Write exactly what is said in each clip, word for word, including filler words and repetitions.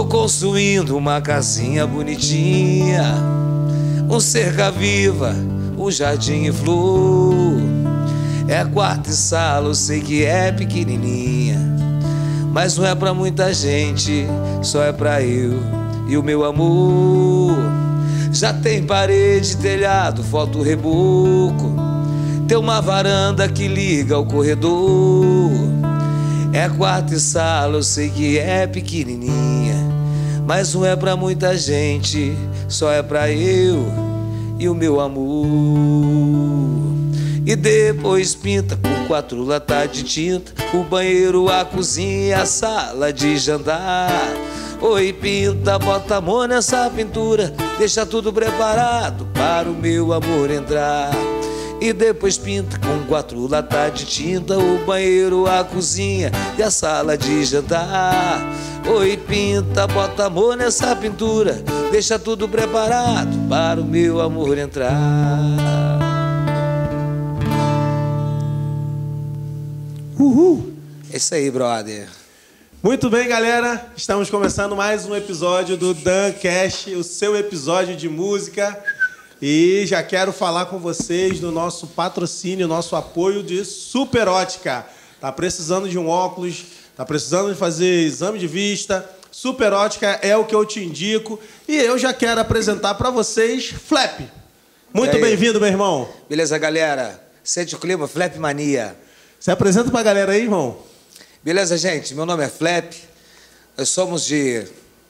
construindo uma casinha bonitinha, um cerca-viva, um jardim em flor. É quarto e sala, eu sei que é pequenininha, mas não é pra muita gente, só é pra eu e o meu amor. Já tem parede, telhado, foto, reboco, tem uma varanda que liga ao corredor. É quarto e sala, eu sei que é pequenininha, mas não é pra muita gente, só é pra eu e o meu amor. E depois pinta com quatro latas de tinta o banheiro, a cozinha, a sala de jantar. Oi, pinta, bota a mão nessa pintura, deixa tudo preparado para o meu amor entrar. E depois pinta com quatro latas de tinta o banheiro, a cozinha e a sala de jantar. Oi, pinta, bota a mão nessa pintura, deixa tudo preparado para o meu amor entrar. Uhul! É isso aí, brother. Muito bem, galera. Estamos começando mais um episódio do DanCast, o seu episódio de música. E já quero falar com vocês do nosso patrocínio, nosso apoio de Super Ótica. Tá precisando de um óculos, tá precisando de fazer exame de vista. Super Ótica é o que eu te indico. E eu já quero apresentar para vocês Flap. Muito bem-vindo, meu irmão. Beleza, galera? Sente o clima, Flap Mania. Se apresenta pra galera aí, irmão. Beleza, gente? Meu nome é Flap. Nós somos de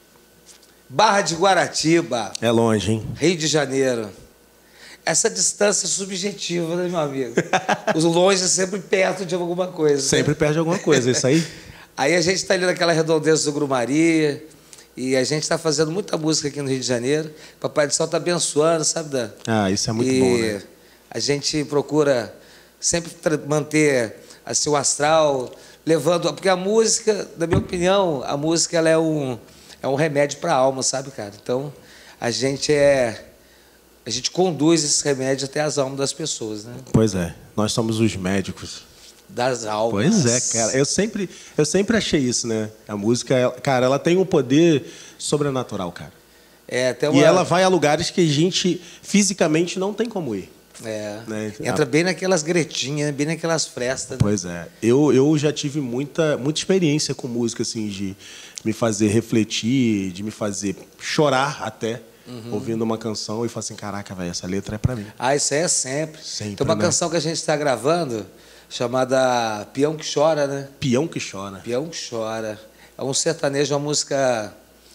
Barra de Guaratiba. É longe, hein? Rio de Janeiro. Essa distância é subjetiva, né, meu amigo? Os longe é sempre perto de alguma coisa. Sempre né? perto de alguma coisa, isso aí. Aí a gente está ali naquela redondeza do Grumari e a gente está fazendo muita música aqui no Rio de Janeiro. Papai do Céu está abençoando, sabe, Dan? Ah, isso é muito e bom, né? A gente procura sempre manter assim, o astral, levando... Porque a música, na minha opinião, a música ela é um, é um remédio para a alma, sabe, cara? Então, a gente é... A gente conduz esse remédio até as almas das pessoas, né? Pois é, nós somos os médicos das almas. Pois é, cara. Eu sempre, eu sempre achei isso, né? A música, cara, ela tem um poder sobrenatural, cara. É, até uma... E ela vai a lugares que a gente fisicamente não tem como ir. É. Né? Entra bem naquelas gretinhas, bem naquelas frestas. Né? Pois é. Eu, eu já tive muita, muita experiência com música, assim, de me fazer refletir, de me fazer chorar até. Uhum. Ouvindo uma canção e falar assim, caraca, velho, essa letra é pra mim. Ah, isso aí é sempre. sempre Tem uma né? canção que a gente está gravando chamada Peão que Chora, né? Peão que Chora. Peão que Chora. É um sertanejo, uma música...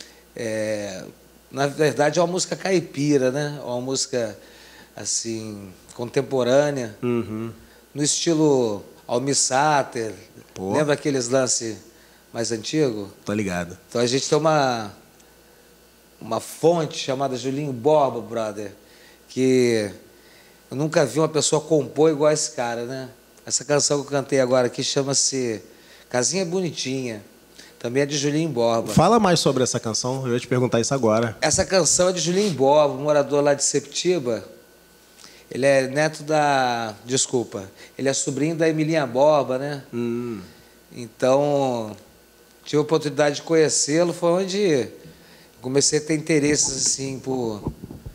É, na verdade, é uma música caipira, né? É uma música, assim, contemporânea. Uhum. No estilo Almir Sater. Pô. Lembra aqueles lances mais antigos? Tô ligado. Então a gente tem uma... uma fonte chamada Julinho Borba, brother, que eu nunca vi uma pessoa compor igual esse cara, né? Essa canção que eu cantei agora aqui chama-se Casinha Bonitinha, também é de Julinho Borba. Fala mais sobre essa canção, eu ia te perguntar isso agora. Essa canção é de Julinho Borba, um morador lá de Septiba. Ele é neto da... Desculpa. Ele é sobrinho da Emilinha Borba, né? Hum. Então, tive a oportunidade de conhecê-lo, foi onde... comecei a ter interesses assim por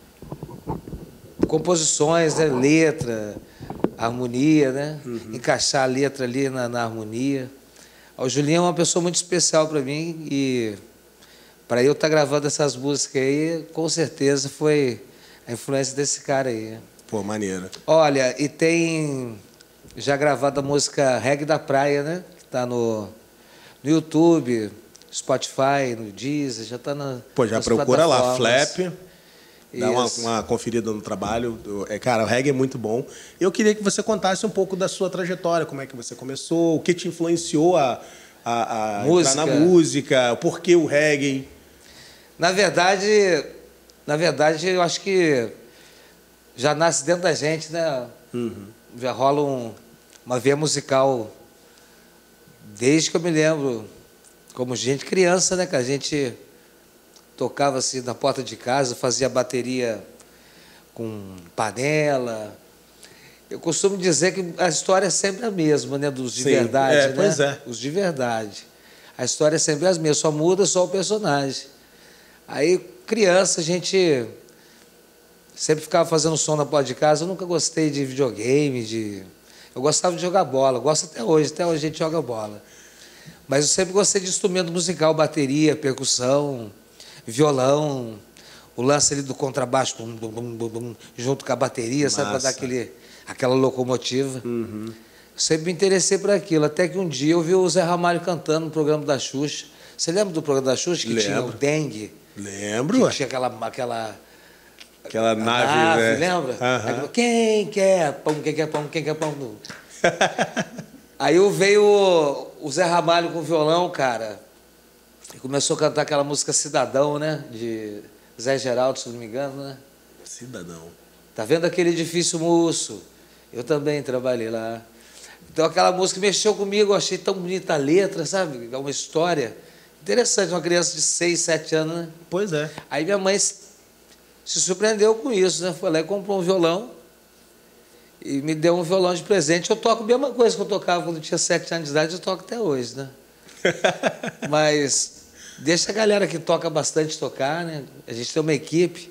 composições, né? Letra, harmonia, né? Uhum. Encaixar a letra ali na, na harmonia. O Julinho é uma pessoa muito especial para mim e para eu estar tá gravando essas músicas aí, com certeza foi a influência desse cara aí. Pô, maneiro. Olha, e tem já gravado a música Reggae da Praia, né? Que está no, no YouTube, Spotify, no Deezer, já está na. Pô, já procura lá, Flap. Dá uma, uma conferida no trabalho. É, cara, o reggae é muito bom. Eu queria que você contasse um pouco da sua trajetória, como é que você começou, o que te influenciou a, a, a entrar na música, o porquê o reggae. Na verdade, na verdade, eu acho que já nasce dentro da gente, né? Uhum. Já rola um, uma veia musical desde que eu me lembro. Como gente criança, né? Que a gente tocava assim na porta de casa, fazia bateria com panela. Eu costumo dizer que a história é sempre a mesma, né? Dos de Sim, verdade, é, né? Pois é. Os de verdade. A história é sempre a mesma, só muda só o personagem. Aí, criança, a gente sempre ficava fazendo som na porta de casa. Eu nunca gostei de videogame, de... Eu gostava de jogar bola, gosto até hoje, até hoje a gente joga bola. Mas eu sempre gostei de instrumento musical, bateria, percussão, violão, o lance ali do contrabaixo, bum, bum, bum, bum, junto com a bateria, Massa. Sabe, para dar aquele, aquela locomotiva. Uhum. Eu sempre me interessei por aquilo, até que um dia eu vi o Zé Ramalho cantando no programa da Xuxa. Você lembra do programa da Xuxa, que Lembro. tinha o dengue? Lembro. Que tinha aquela... aquela Aquela nave, nave, né? Lembra? Uhum. Aí, quem quer pão, quem quer pão, quem quer pão? Aí eu veio o, o Zé Ramalho com o violão, cara, e começou a cantar aquela música Cidadão, né? De Zé Geraldo, se não me engano, né? Cidadão. Tá vendo aquele edifício moço? Eu também trabalhei lá. Então aquela música mexeu comigo, eu achei tão bonita a letra, sabe? É uma história interessante, uma criança de seis, sete anos, né? Pois é. Aí minha mãe se surpreendeu com isso, né? Foi lá e comprou um violão e me deu um violão de presente. Eu toco a mesma coisa que eu tocava quando eu tinha sete anos de idade, eu toco até hoje, né? Mas deixa a galera que toca bastante tocar, né? A gente tem uma equipe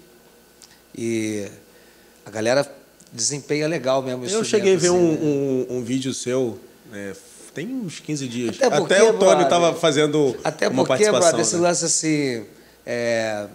e a galera desempenha legal mesmo. Eu cheguei a ver assim, um, né? um, um vídeo seu, é, tem uns quinze dias. Até, porque, até o Tony estava brother, fazendo até uma porque, participação. Brother, esse né? lance assim... É,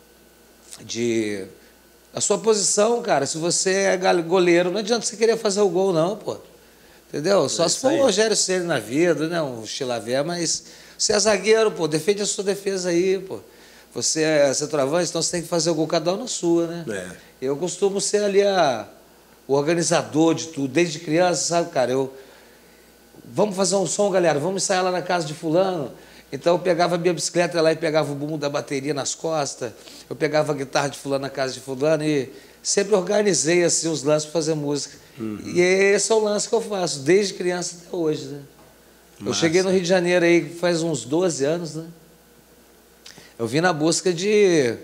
de a sua posição, cara, se você é goleiro, não adianta você querer fazer o gol, não, pô. Entendeu? Só é se for o Rogério Ceni na vida, né? Um Chilavé, mas você é zagueiro, pô, defende a sua defesa aí, pô. Você é centroavante, então você tem que fazer o gol cada um na sua, né? É. Eu costumo ser ali a, o organizador de tudo, desde criança, sabe, cara? Eu, vamos fazer um som, galera, vamos ensaiar lá na casa de fulano. Então eu pegava a minha bicicleta lá e pegava o bumbo da bateria nas costas, eu pegava a guitarra de fulano na casa de fulano e sempre organizei assim, os lances para fazer música. Uhum. E esse é o lance que eu faço, desde criança até hoje. Né? Eu cheguei no Rio de Janeiro aí faz uns doze anos, né? Eu vim na busca de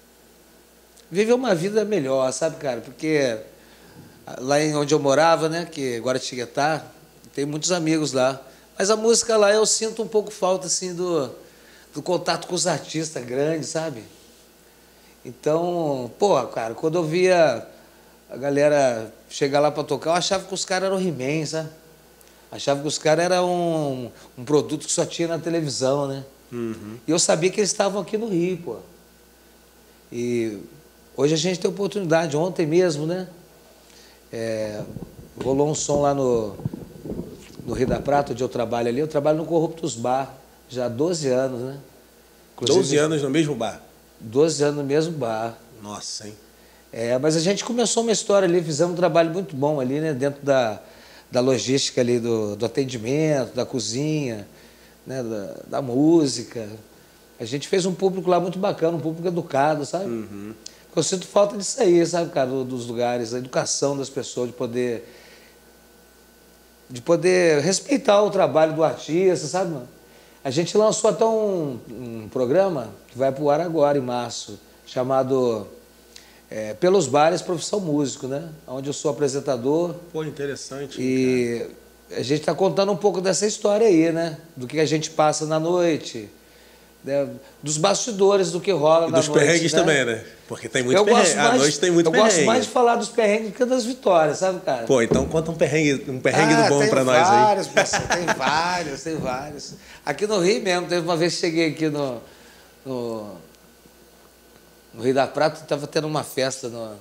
viver uma vida melhor, sabe, cara? Porque lá onde eu morava, né, que Guaratinguetá, tem muitos amigos lá. Mas a música lá eu sinto um pouco falta assim, do, do contato com os artistas grandes, sabe? Então, pô, cara, quando eu via a galera chegar lá para tocar, eu achava que os caras eram He-Man, sabe? Achava que os caras eram um, um produto que só tinha na televisão, né? Uhum. E eu sabia que eles estavam aqui no Rio, pô. E hoje a gente tem oportunidade, ontem mesmo, né? É, rolou um som lá no... no Rio da Prata, onde eu trabalho ali, eu trabalho no Corruptos Bar, já há doze anos, né? Inclusive, doze anos no mesmo bar? doze anos no mesmo bar. Nossa, hein? É, mas a gente começou uma história ali, fizemos um trabalho muito bom ali, né? Dentro da, da logística ali, do, do atendimento, da cozinha, né? da, da música. A gente fez um público lá muito bacana, um público educado, sabe? Uhum. Eu sinto falta disso aí, sabe, cara, dos lugares, a educação das pessoas, de poder... de poder respeitar o trabalho do artista, sabe, mano? A gente lançou até um, um programa que vai pro ar agora, em março, chamado é, Pelos Bares Profissão Músico, né? Onde eu sou apresentador. Pô, interessante. E cara. A gente está contando um pouco dessa história aí, né? Do que a gente passa na noite, né? Dos bastidores do que rola e na dos noite. Dos perrengues, né? Também, né? Porque tem muito eu perrengue. Gosto mais, à noite tem muito eu perrengue. Eu gosto mais de falar dos perrengues que das vitórias, sabe, cara? Pô, então conta um perrengue, um perrengue ah, do bom pra nós vários, aí. Parceiro, tem vários, tem vários. Aqui no Rio mesmo, teve uma vez que cheguei aqui no, no, no Rio da Prata, estava tendo uma festa no,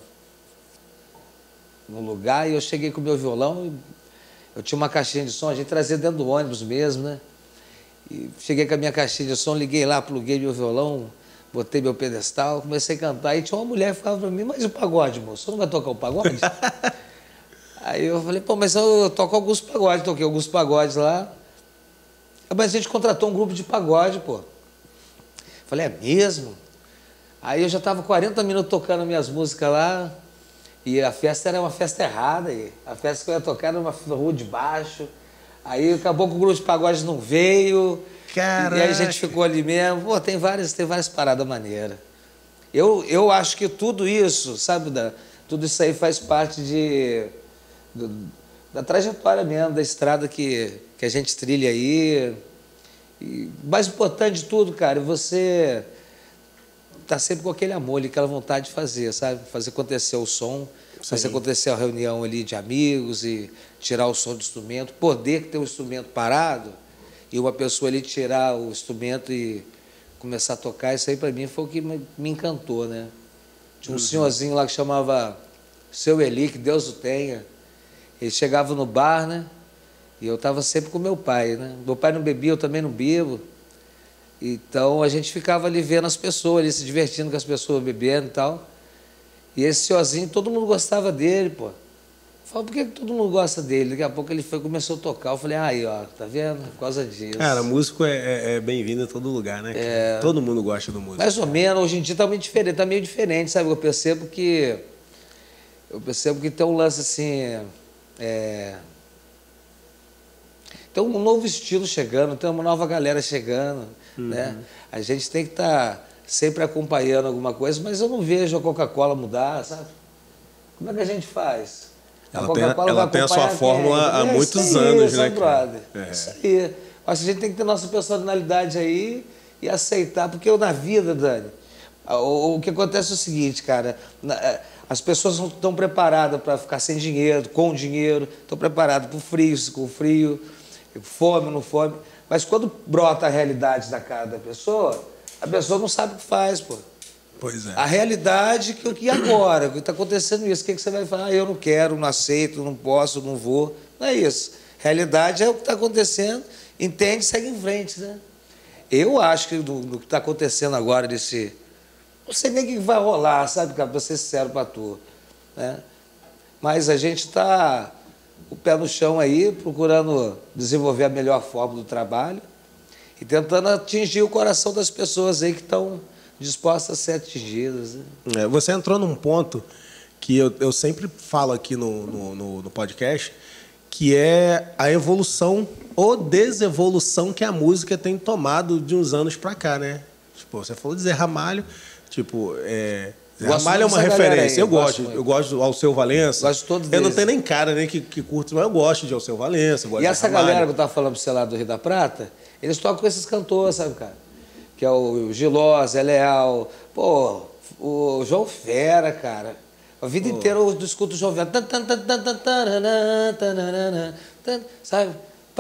no lugar, e eu cheguei com o meu violão, e eu tinha uma caixinha de som, a gente trazia dentro do ônibus mesmo, né? E cheguei com a minha caixinha de som, liguei lá, pluguei meu violão, botei meu pedestal, comecei a cantar, e tinha uma mulher que falava para mim, mas e o pagode, moço? Você não vai tocar o pagode? Aí eu falei, pô, mas eu toco alguns pagodes, toquei alguns pagodes lá. Mas a gente contratou um grupo de pagode, pô. Falei, é mesmo? Aí eu já estava quarenta minutos tocando minhas músicas lá, e a festa era uma festa errada, e a festa que eu ia tocar era uma rua de baixo. Aí acabou que o grupo de pagode não veio. Caraca. E aí a gente ficou ali mesmo. Pô, tem várias, tem várias paradas maneiras. Eu, eu acho que tudo isso, sabe, da, tudo isso aí faz parte de, do, da trajetória mesmo, da estrada que, que a gente trilha aí. E mais importante de tudo, cara, é você tá sempre com aquele amor ali, aquela vontade de fazer, sabe? Fazer acontecer o som, fazer acontecer a reunião ali de amigos e tirar o som do instrumento, poder ter o instrumento parado e uma pessoa ali tirar o instrumento e começar a tocar, isso aí para mim foi o que me, me encantou, né? Tinha um uhum. senhorzinho lá que chamava Seu Eli, que Deus o tenha. Ele chegava no bar, né? E eu estava sempre com meu pai, né? Meu pai não bebia, eu também não bebo. Então a gente ficava ali vendo as pessoas, ali se divertindo com as pessoas bebendo e tal. E esse senhorzinho, todo mundo gostava dele, pô. Eu falei, por que todo mundo gosta dele? Daqui a pouco ele foi, começou a tocar. Eu falei, aí, ó, tá vendo? Por causa disso. Cara, músico é, é, é bem-vindo em todo lugar, né? É... Todo mundo gosta do músico. Mais ou menos, hoje em dia tá meio diferente, tá meio diferente, sabe? Eu percebo que. Eu percebo que tem um lance assim. É... Tem um novo estilo chegando, tem uma nova galera chegando, uhum. né? A gente tem que estar tá sempre acompanhando alguma coisa, mas eu não vejo a Coca-Cola mudar, sabe? Como é que a gente faz? Ela tem, ela tem a sua fórmula há é, muitos aí, anos, né, brother? É. Isso aí. Acho que a gente tem que ter nossa personalidade aí e aceitar, porque eu, na vida, Dani, o, o que acontece é o seguinte, cara, as pessoas não estão preparadas para ficar sem dinheiro, com dinheiro, estão preparadas para o frio, com frio, fome, não fome, mas quando brota a realidade da cara da pessoa, a pessoa não sabe o que faz, pô. Pois é. A realidade, que, que agora? O que está acontecendo isso? O que, que você vai falar? Ah, eu não quero, não aceito, não posso, não vou. Não é isso. Realidade é o que está acontecendo, entende, segue em frente, né? Eu acho que do, do que está acontecendo agora, desse... Não sei nem o que vai rolar, sabe, cara, para ser sincero para tu, né? Mas a gente está... o pé no chão aí, procurando desenvolver a melhor forma do trabalho e tentando atingir o coração das pessoas aí que estão dispostas a ser atingidas. Né? É, você entrou num ponto que eu, eu sempre falo aqui no, no, no, no podcast, que é a evolução ou desevolução que a música tem tomado de uns anos para cá, né? Tipo, você falou de Zé Ramalho, tipo... É... Ramalho é uma referência. Aí, eu, eu gosto, gosto eu gosto do Alceu Valença. Gosto de todos eu deles. não tenho nem cara nem que, que curto, mas eu gosto de Alceu Valença. E essa galera que eu estava falando para você lá do Rio da Prata, eles tocam com esses cantores, sabe, cara? Que é o Giló, Zé Leal, pô, o João Fera, cara. A vida pô. inteira eu escuto o João Fera. Sabe?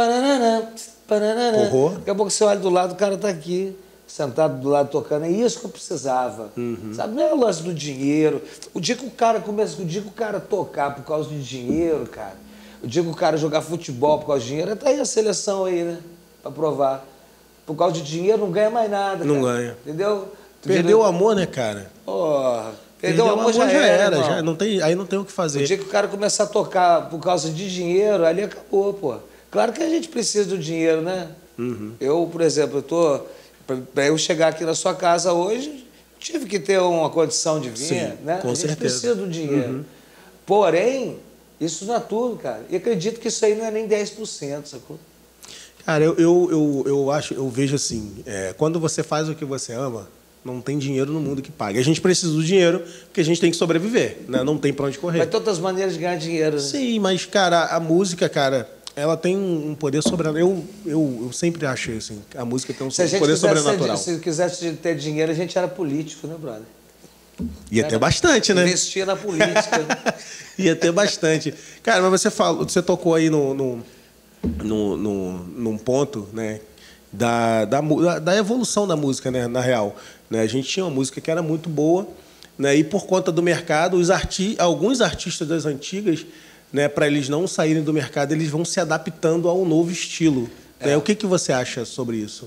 Porra. Daqui a pouco você olha do lado, o cara tá aqui, sentado do lado tocando. É isso que eu precisava. Uhum. Sabe? Não é o lance do dinheiro. O dia que o cara começa, o dia que o cara tocar por causa de dinheiro, cara, o dia que o cara jogar futebol por causa de dinheiro, tá aí a seleção aí, né? Pra provar. Por causa de dinheiro não ganha mais nada. Não cara. ganha. Entendeu? Perdeu o amor, né, cara? Porra. Perdeu, Perdeu o amor, já, já era. era já não tem, aí não tem o que fazer. O dia que o cara começar a tocar por causa de dinheiro, ali acabou, pô. Claro que a gente precisa do dinheiro, né? Uhum. Eu, por exemplo, eu tô... Para eu chegar aqui na sua casa hoje, tive que ter uma condição de vir, Sim, né? Com a gente certeza. precisa do dinheiro. Uhum. Porém, isso não é tudo, cara. E acredito que isso aí não é nem dez por cento, sacou? Cara, eu, eu, eu, eu acho, eu vejo assim, é, quando você faz o que você ama, não tem dinheiro no mundo que pague. A gente precisa do dinheiro porque a gente tem que sobreviver, né? Não tem para onde correr. Mas tem outras maneiras de ganhar dinheiro. Né? Sim, mas, cara, a música, cara, ela tem um poder sobrenatural. Eu, eu, eu sempre achei assim, a música tem um se poder sobrenatural. Ser, se quisesse ter dinheiro, a gente era político, né, brother? Ia ter bastante, né? Investia na política. Ia ter bastante. Cara, mas você falou, você tocou aí no, no, no, no, num ponto, né? Da, da, da evolução da música, né, na real. Né? A gente tinha uma música que era muito boa, né? E por conta do mercado, os arti alguns artistas das antigas, né, para eles não saírem do mercado, eles vão se adaptando a um novo estilo. É. Né? O que, que você acha sobre isso?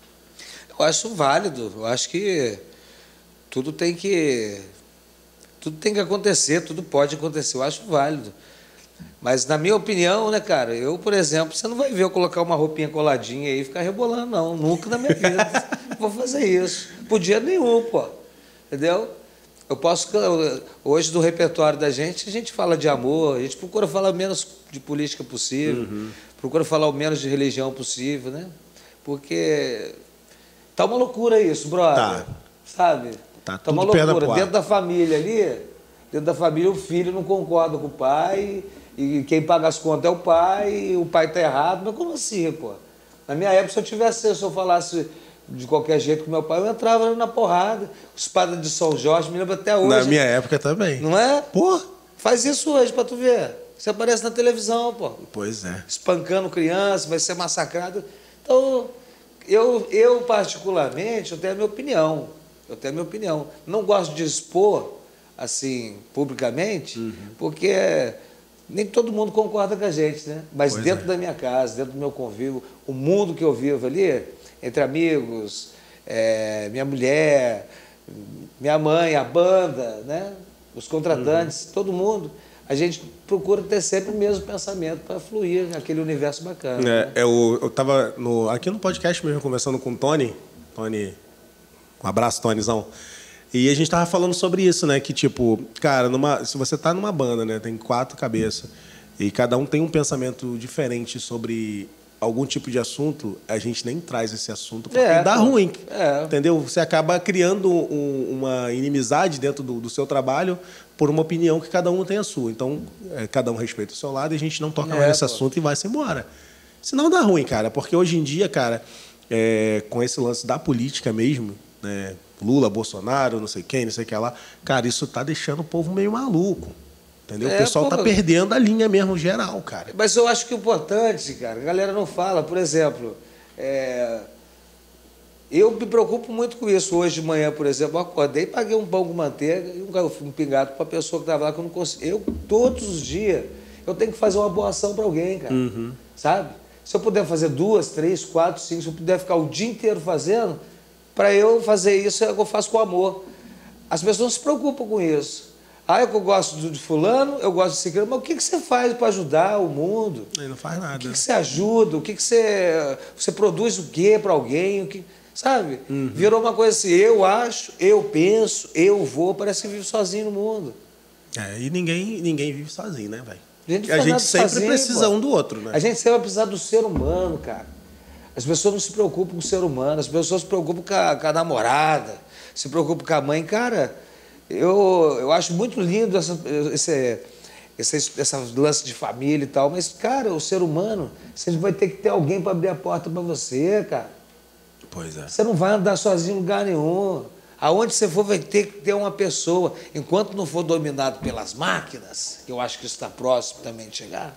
Eu acho válido. Eu acho que tudo tem que tudo tem que acontecer, tudo pode acontecer. Eu acho válido. Mas, na minha opinião, né, cara, eu, por exemplo, você não vai ver eu colocar uma roupinha coladinha aí e ficar rebolando, não. Nunca na minha vida vou fazer isso. Por dia nenhum, pô. Entendeu? Eu posso... Hoje, do repertório da gente, a gente fala de amor, a gente procura falar o menos de política possível, uhum. procura falar o menos de religião possível, né? Porque tá uma loucura isso, brother. Tá. Sabe? Tá, tá uma loucura. Dentro da família ali, dentro da família, o filho não concorda com o pai... E quem paga as contas é o pai, e o pai está errado. Mas como assim, pô? Na minha época, se eu tivesse, se eu falasse de qualquer jeito com meu pai, eu entrava na porrada. Espada de São Jorge, me lembro até hoje. Na minha época também. Não é? Pô. Faz isso hoje pra tu ver. Você aparece na televisão, pô. Pois é. Espancando criança, vai ser massacrado. Então, eu, eu particularmente, eu tenho a minha opinião. Eu tenho a minha opinião. Não gosto de expor, assim, publicamente, uhum. porque nem todo mundo concorda com a gente, né? Mas pois dentro é. da minha casa, dentro do meu convívio, o mundo que eu vivo ali, entre amigos, é, minha mulher, minha mãe, a banda, né? Os contratantes, uhum. todo mundo, a gente procura ter sempre o mesmo pensamento para fluir naquele universo bacana. É, né? eu, eu tava no, aqui no podcast mesmo, conversando com o Tony, Tony, um abraço, Tonizão, e a gente tava falando sobre isso, né? Que, tipo, cara, numa, se você tá numa banda, né? Tem quatro cabeças, e cada um tem um pensamento diferente sobre algum tipo de assunto, a gente nem traz esse assunto porque é, dá pô. ruim, é. entendeu? Você acaba criando um, uma inimizade dentro do, do seu trabalho por uma opinião que cada um tem a sua. Então, é, cada um respeita o seu lado e a gente não toca é, mais nesse pô. assunto e vai-se embora. Senão dá ruim, cara, porque hoje em dia, cara, é, com esse lance da política mesmo, né, Lula, Bolsonaro, não sei quem, não sei o que lá, cara, isso tá deixando o povo meio maluco. Entendeu? É, o pessoal está perdendo a linha mesmo geral, cara. Mas eu acho que o importante, cara, a galera não fala, por exemplo, é... eu me preocupo muito com isso. Hoje de manhã, por exemplo, eu acordei e paguei um pão com manteiga e um pingado para a pessoa que estava lá que eu não consigo. Eu, todos os dias, eu tenho que fazer uma boa ação para alguém, cara. Uhum. Sabe? Se eu puder fazer duas, três, quatro, cinco, se eu puder ficar o dia inteiro fazendo, para eu fazer isso, eu faço com amor. As pessoas não se preocupam com isso. Ah, eu gosto de fulano, eu gosto de ciclano, mas o que, que você faz para ajudar o mundo? Ele não faz nada. O que, que você ajuda? O que, que você... Você produz o quê para alguém? O que, sabe? Uhum. Virou uma coisa assim, eu acho, eu penso, eu vou, parece que vive sozinho no mundo. É, e ninguém, ninguém vive sozinho, né, velho? A gente, a gente sempre sozinho, precisa pô. um do outro, né? A gente sempre vai precisar do ser humano, cara. As pessoas não se preocupam com o ser humano, as pessoas se preocupam com a, com a namorada, se preocupam com a mãe. Cara, eu, eu acho muito lindo essa, esse, esse, essa lance de família e tal, mas, cara, o ser humano, você vai ter que ter alguém para abrir a porta para você, cara. Pois é. Você não vai andar sozinho em lugar nenhum. Aonde você for, vai ter que ter uma pessoa. Enquanto não for dominado pelas máquinas, que eu acho que isso está próximo também de chegar,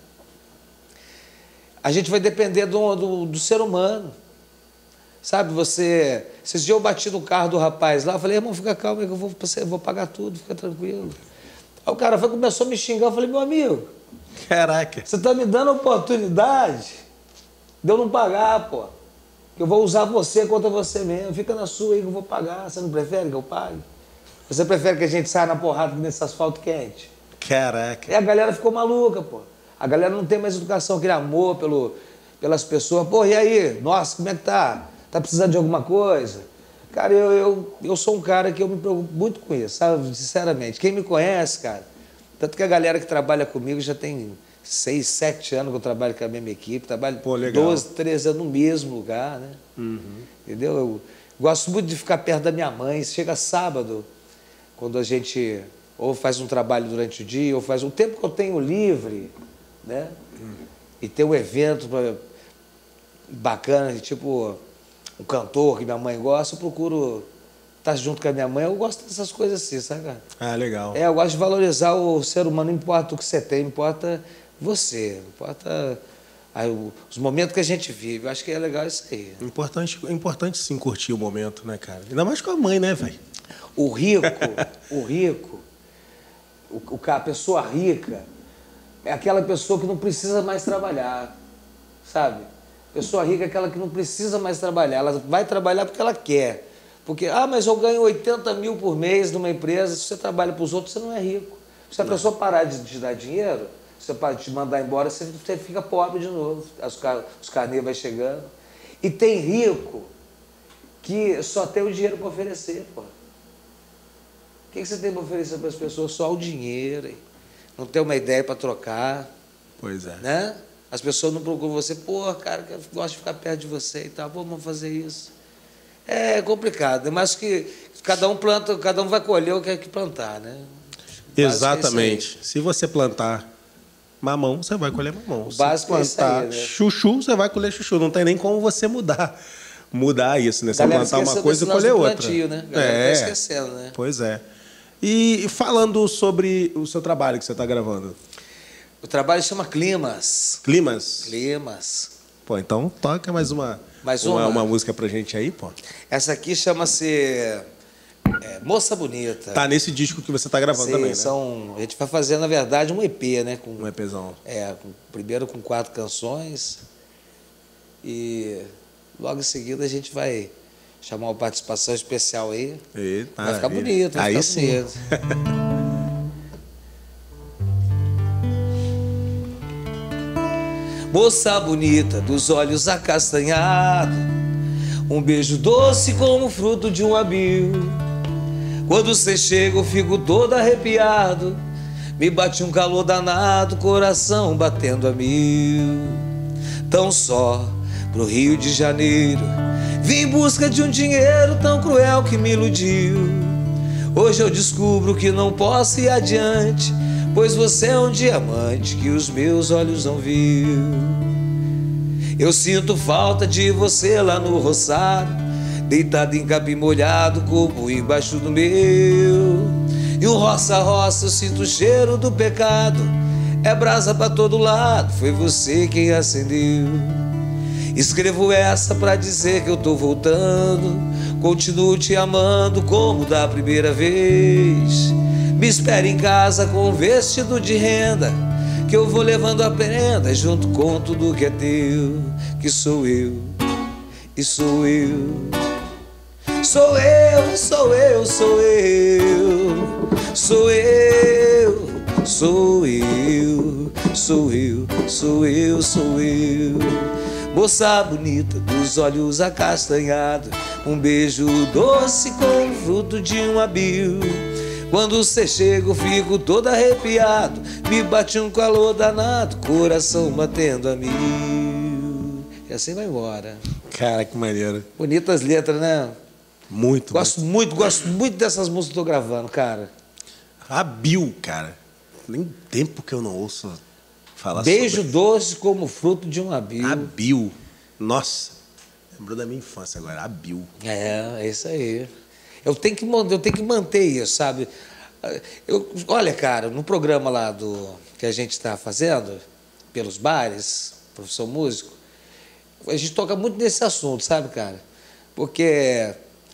a gente vai depender do, do, do ser humano. Sabe, você... Esses dias eu bati no carro do rapaz lá, eu falei, irmão, fica calmo, que eu vou, eu vou pagar tudo, fica tranquilo. Aí o cara foi, começou a me xingar, eu falei, meu amigo... Caraca. Você está me dando a oportunidade de eu não pagar, pô. Que eu vou usar você contra você mesmo, fica na sua aí que eu vou pagar. Você não prefere que eu pague? Você prefere que a gente saia na porrada nesse asfalto quente? Caraca. E a galera ficou maluca, pô. A galera não tem mais educação, aquele amor pelo, pelas pessoas. Pô, e aí? Nossa, como é que tá? Tá precisando de alguma coisa? Cara, eu, eu, eu sou um cara que eu me preocupo muito com isso, sabe? Sinceramente. Quem me conhece, cara, tanto que a galera que trabalha comigo já tem seis, sete anos que eu trabalho com a mesma equipe, trabalho Pô, doze, treze anos no mesmo lugar, né? Uhum. Entendeu? Eu gosto muito de ficar perto da minha mãe. Chega sábado, quando a gente ou faz um trabalho durante o dia, ou faz o tempo que eu tenho livre, né? Uhum. E tem um evento pra, bacana, tipo um cantor que minha mãe gosta, eu procuro estar junto com a minha mãe. Eu gosto dessas coisas assim, sabe, cara? Ah, legal. É, eu gosto de valorizar o ser humano, não importa o que você tem, importa você, não importa aí, os momentos que a gente vive. Eu acho que é legal isso aí. Importante, é importante sim curtir o momento, né, cara? Ainda mais com a mãe, né, velho? O rico, o rico, o, a pessoa rica é aquela pessoa que não precisa mais trabalhar, sabe? Pessoa rica é aquela que não precisa mais trabalhar, ela vai trabalhar porque ela quer. Porque, ah, mas eu ganho oitenta mil por mês numa empresa, se você trabalha para os outros, você não é rico. Se a não. pessoa parar de te dar dinheiro, você pode te mandar embora, você fica pobre de novo, os carnês vão chegando. E tem rico que só tem o dinheiro para oferecer, pô. O que você tem para oferecer para as pessoas? Só o dinheiro, hein? Não tem uma ideia para trocar. Pois é. Né? As pessoas não procuram você, pô, cara, eu gosto de ficar perto de você e tal, pô, vamos fazer isso. É complicado, mas que cada um planta, cada um vai colher o que é que plantar, né? Exatamente. É Se você plantar mamão, você vai colher mamão. O básico Se plantar é isso aí, né? chuchu, você vai colher chuchu. Não tem nem como você mudar mudar isso, né? Você plantar uma coisa e colher outra. Plantio, né? Galera É, tá esquecendo, né? Pois é. E falando sobre o seu trabalho que você está gravando. O trabalho chama Climas. Climas? Climas. Pô, então toca mais uma, mais uma, uma. uma música pra gente aí, pô. Essa aqui chama-se é, Moça Bonita. Tá nesse disco que você tá gravando Sim, também, né? São, a gente vai fazer, na verdade, um E P, né? Com, um EPzão. É, com, primeiro com quatro canções e logo em seguida a gente vai chamar uma participação especial aí. Eita, vai ficar maravilha. bonito, vai aí ficar sim. bonito. Moça bonita, dos olhos acastanhados, um beijo doce como o fruto de um abil. Quando cê chega eu fico todo arrepiado, me bate um calor danado, coração batendo a mil. Tão só pro Rio de Janeiro vim em busca de um dinheiro tão cruel que me iludiu. Hoje eu descubro que não posso ir adiante, pois você é um diamante que os meus olhos não viu. Eu sinto falta de você lá no roçado, deitado em capim molhado, corpo embaixo do meu. E o roça-roça eu sinto o cheiro do pecado, é brasa pra todo lado, foi você quem acendeu. Escrevo essa pra dizer que eu tô voltando, continuo te amando como da primeira vez. Me espere em casa com um vestido de renda, que eu vou levando a prenda junto com tudo que é teu. Que sou eu, e sou eu. Sou eu, sou eu, sou eu. Sou eu, sou eu. Sou eu, sou eu, sou eu. Moça bonita, dos olhos acastanhados, um beijo doce com o fruto de um abil. Quando cê chega eu fico todo arrepiado, me bate um calor danado, coração batendo a mil. E assim vai embora. Cara, que maneiro. Bonitas letras, né? Muito. Gosto muito, muito gosto muito dessas músicas que eu tô gravando, cara. Abil, cara. Nem tempo que eu não ouço falar Beijo sobre... doce como fruto de um abil. Abil. Nossa. Lembrou da minha infância agora. Abil. É, é isso aí. Eu tenho que, eu tenho que manter isso, sabe? Eu, olha, cara, no programa lá do, que a gente está fazendo, pelos bares, professor músico, a gente toca muito nesse assunto, sabe, cara? Porque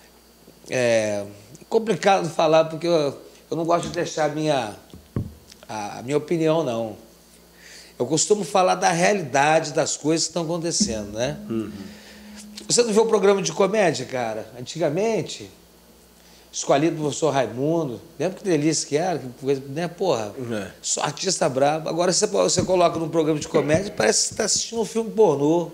é complicado falar, porque eu, eu não gosto de deixar a minha, a, a minha opinião, não. Eu costumo falar da realidade das coisas que estão acontecendo, né? Uhum. Você não vê o programa de comédia, cara? Antigamente... escolhido do professor Raimundo, lembra que delícia que era, que, né, porra, é. Só artista brabo. Agora você, você coloca num programa de comédia, parece que você está assistindo um filme pornô.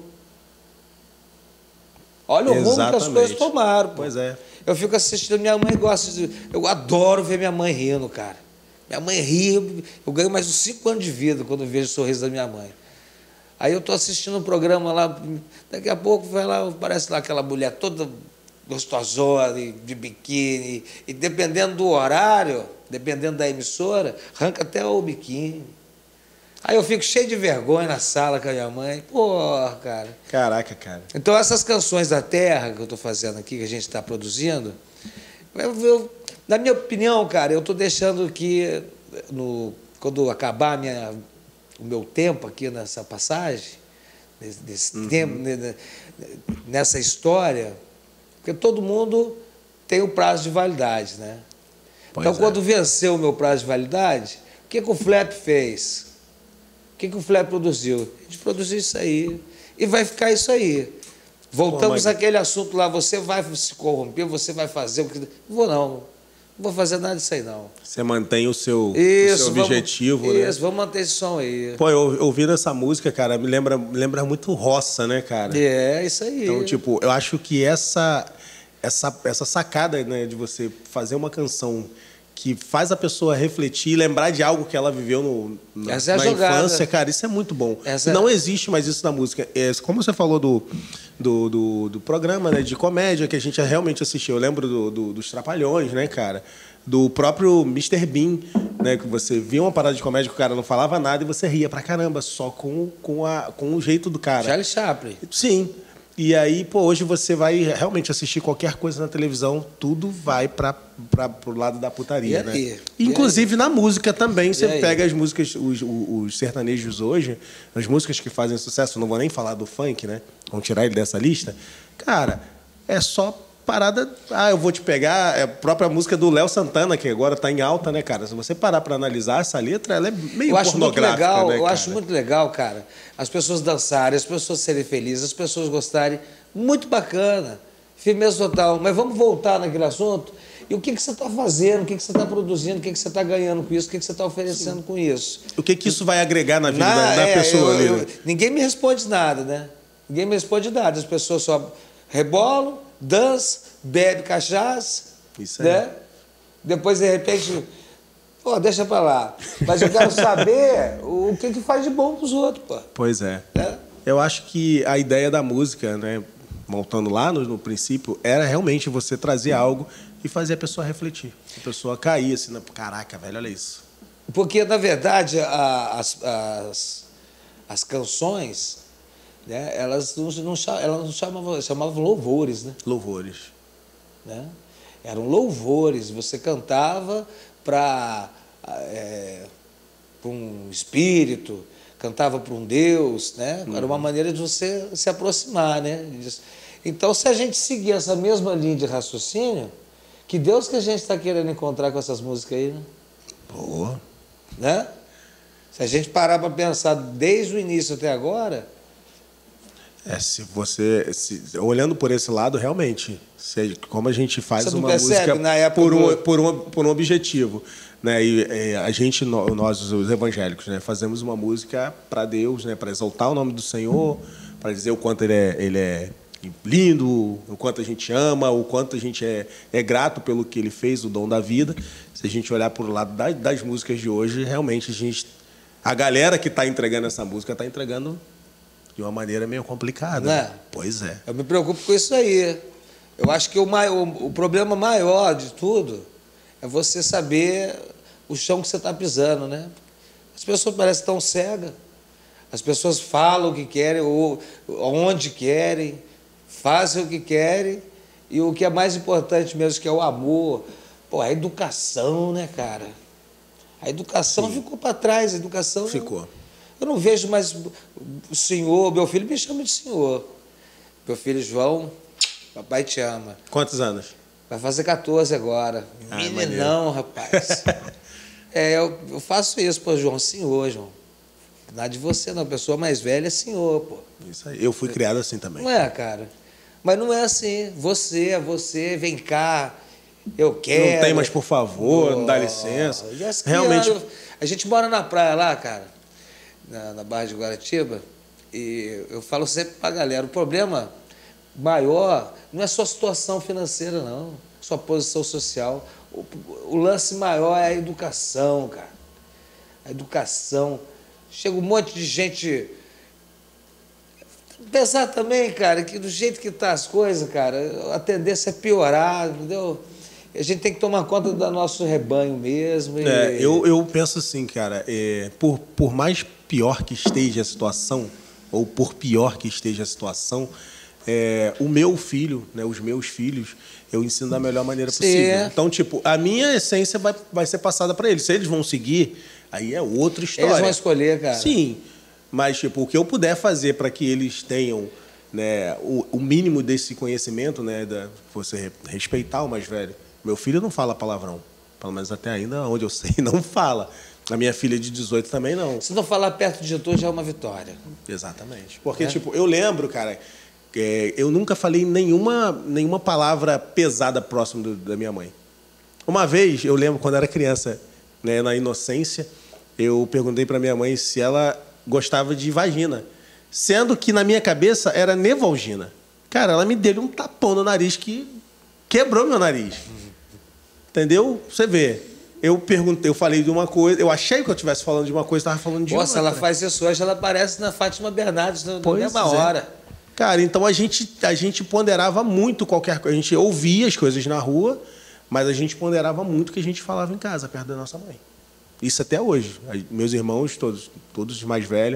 Olha o rumo que as coisas tomaram. Pô. Pois é. Eu fico assistindo, minha mãe gosta de... Eu adoro ver minha mãe rindo, cara. Minha mãe ri, eu ganho mais uns cinco anos de vida quando eu vejo o sorriso da minha mãe. Aí eu estou assistindo um programa lá, daqui a pouco vai lá, aparece lá aquela mulher toda... gostosona, de biquíni, e dependendo do horário, dependendo da emissora, arranca até o biquíni. Aí eu fico cheio de vergonha na sala com a minha mãe. Porra, cara. Caraca, cara. Então essas canções da terra que eu estou fazendo aqui, que a gente está produzindo, eu, eu, na minha opinião, cara, eu estou deixando que, no, quando acabar a minha, o meu tempo aqui nessa passagem, nesse, nesse uhum. tempo, nessa história... Porque todo mundo tem o prazo de validade, né? Pois então, é. Quando venceu o meu prazo de validade, o que, que o Flap fez? O que, que o Flap produziu? A gente produziu isso aí. E vai ficar isso aí. Voltamos Pô, mas... àquele assunto lá, você vai se corromper, você vai fazer o que... Não vou, não. Não vou fazer nada disso aí, não. Você mantém o seu, isso, o seu vamos, objetivo, né? Isso, vamos manter esse som aí. Pô, eu ouvindo essa música, cara, me lembra, me lembra muito roça, né, cara? É, isso aí. Então, tipo, eu acho que essa, essa, essa sacada, né, de você fazer uma canção que faz a pessoa refletir, lembrar de algo que ela viveu no, na, essa é a na infância, cara, isso é muito bom. Essa Não é... existe mais isso na música. É, como você falou do, do, do, do programa, né, de comédia que a gente realmente assistiu, eu lembro do, do, dos Trapalhões, né, cara? Do próprio mister Bean, né, que você via uma parada de comédia que o cara não falava nada e você ria pra caramba, só com, com, a, com o jeito do cara. Charlie Chaplin. Sim. E aí, pô, hoje você vai realmente assistir qualquer coisa na televisão, tudo vai para o lado da putaria, e né? aí? Inclusive na música também. Você aí? pega as músicas, os, os, os sertanejos hoje, as músicas que fazem sucesso, não vou nem falar do funk, né? Vamos tirar ele dessa lista. Cara, é só parada. Ah, eu vou te pegar. É a própria música do Léo Santana, que agora está em alta, né, cara? Se você parar para analisar essa letra, ela é meio eu acho muito pornográfica, legal, né, eu cara? acho muito legal, cara, as pessoas dançarem, as pessoas serem felizes, as pessoas gostarem. Muito bacana. Firmeza total. Mas vamos voltar naquele assunto. E o que, que você está fazendo? O que, que você está produzindo? O que, que você está ganhando com isso? O que, que você está oferecendo Sim. com isso? O que, que isso vai agregar na vida na, da, da é, pessoa eu, ali? eu, né? Ninguém me responde nada, né? Ninguém me responde nada. As pessoas só rebolam, dançam, bebem cachaça. Isso aí. Né? Depois, de repente, pô, deixa pra lá. Mas eu quero saber o que, que faz de bom pros outros, pô. Pois é. é. Eu acho que a ideia da música, né, voltando lá no, no princípio, era realmente você trazer algo e fazer a pessoa refletir. A pessoa cair assim, caraca, velho, olha isso. Porque, na verdade, a, as, as, as canções, né, elas não, não, elas não chamavam, chamavam louvores, né? Louvores. Né? Eram louvores. Você cantava para é, um espírito, cantava para um Deus, né? Era uma maneira de você se aproximar, né? Então, se a gente seguir essa mesma linha de raciocínio, que Deus que a gente está querendo encontrar com essas músicas aí, né? Boa. Né? Se a gente parar para pensar desde o início até agora... É, se você... Se, olhando por esse lado, realmente, se, como a gente faz você não uma percebe, música na época por, um, do... por, um, por um objetivo... Né? E, e a gente, nós, os evangélicos, né, fazemos uma música para Deus, né, para exaltar o nome do Senhor, para dizer o quanto ele é, ele é lindo, o quanto a gente ama, o quanto a gente é, é grato pelo que ele fez, o dom da vida. Se a gente olhar para o lado das, das músicas de hoje, realmente a gente, a galera que está entregando essa música está entregando de uma maneira meio complicada. Não é? Né? Pois é. Eu me preocupo com isso aí. Eu acho que o, maior, o problema maior de tudo é você saber o chão que você está pisando, né? As pessoas parecem tão cegas. As pessoas falam o que querem, ou onde querem, fazem o que querem, e o que é mais importante mesmo, que é o amor. Pô, a educação, né, cara? A educação Sim. ficou para trás, a educação... Ficou. Eu não vejo mais o senhor, meu filho me chama de senhor. Meu filho João, papai te ama. Quantos anos? Vai fazer quatorze agora. Ah, Meninão, rapaz. é, eu, eu faço isso, pô, João, senhor, João. Nada de você, não. A pessoa mais velha é senhor, pô. Isso aí. Eu fui criado assim também. Não é, cara? Mas não é assim. Você é você, vem cá, eu quero. Não tem, mas por favor, oh, não dá licença. Realmente. Eu, a gente mora na praia lá, cara, na, na Barra de Guaratiba, e eu falo sempre pra galera, o problema maior não é só situação financeira, não, sua posição social. O, o lance maior é a educação, cara. A educação. Chega um monte de gente... Pensar também, cara, que do jeito que tá as coisas, cara, a tendência é piorar, entendeu? A gente tem que tomar conta do nosso rebanho mesmo. E... É, eu, eu penso assim, cara, é, por, por mais pior que esteja a situação, ou por pior que esteja a situação... É, o meu filho, né, os meus filhos, eu ensino da melhor maneira possível. Sim. Então, tipo, a minha essência vai, vai ser passada para eles. Se eles vão seguir, aí é outra história. Eles vão escolher, cara. Sim, mas tipo, o que eu puder fazer para que eles tenham, né, o, o mínimo desse conhecimento, né, da, você respeitar o mais velho. Meu filho não fala palavrão, pelo menos até ainda onde eu sei, não fala. A minha filha de dezoito também não. Se não falar perto de tu, já é uma vitória. Exatamente. Porque, é? tipo, eu lembro, cara... É, eu nunca falei nenhuma, nenhuma palavra pesada próximo do, da minha mãe. Uma vez, eu lembro, quando era criança, né, na inocência, eu perguntei para minha mãe se ela gostava de vagina, sendo que na minha cabeça era Nevalgina. Cara, ela me deu um tapão no nariz que quebrou meu nariz. Entendeu? Você vê. Eu perguntei, eu falei de uma coisa, eu achei que eu estivesse falando de uma coisa, estava falando de Nossa, outra. Nossa, ela faz isso hoje, ela aparece na Fátima Bernardes na pois mesma é. hora. Cara, então a gente, a gente ponderava muito qualquer coisa. A gente ouvia as coisas na rua, mas a gente ponderava muito o que a gente falava em casa, perto da nossa mãe. Isso até hoje. Meus irmãos, todos, todos mais velhos,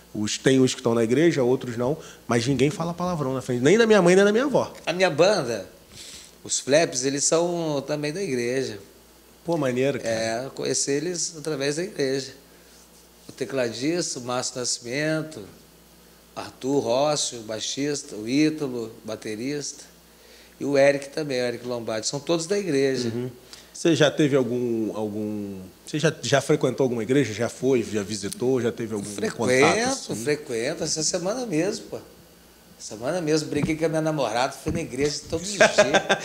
Os, tem uns que estão na igreja, outros não, mas ninguém fala palavrão na frente, nem da minha mãe, nem da minha avó. A minha banda, os Flaps, eles são também da igreja. Pô, maneiro, cara. É, eu conheci eles através da igreja. O tecladista, o Márcio Nascimento, Arthur Rossi, o baixista, o Ítalo, o baterista, e o Eric também, o Eric Lombardi, são todos da igreja. Uhum. Você já teve algum... algum... Você já, já frequentou alguma igreja? Já foi? Já visitou? Já teve algum frequento, contato? Assim? Frequento, essa semana mesmo, pô. Semana mesmo, brinquei com a minha namorada, fui na igreja todos os dias.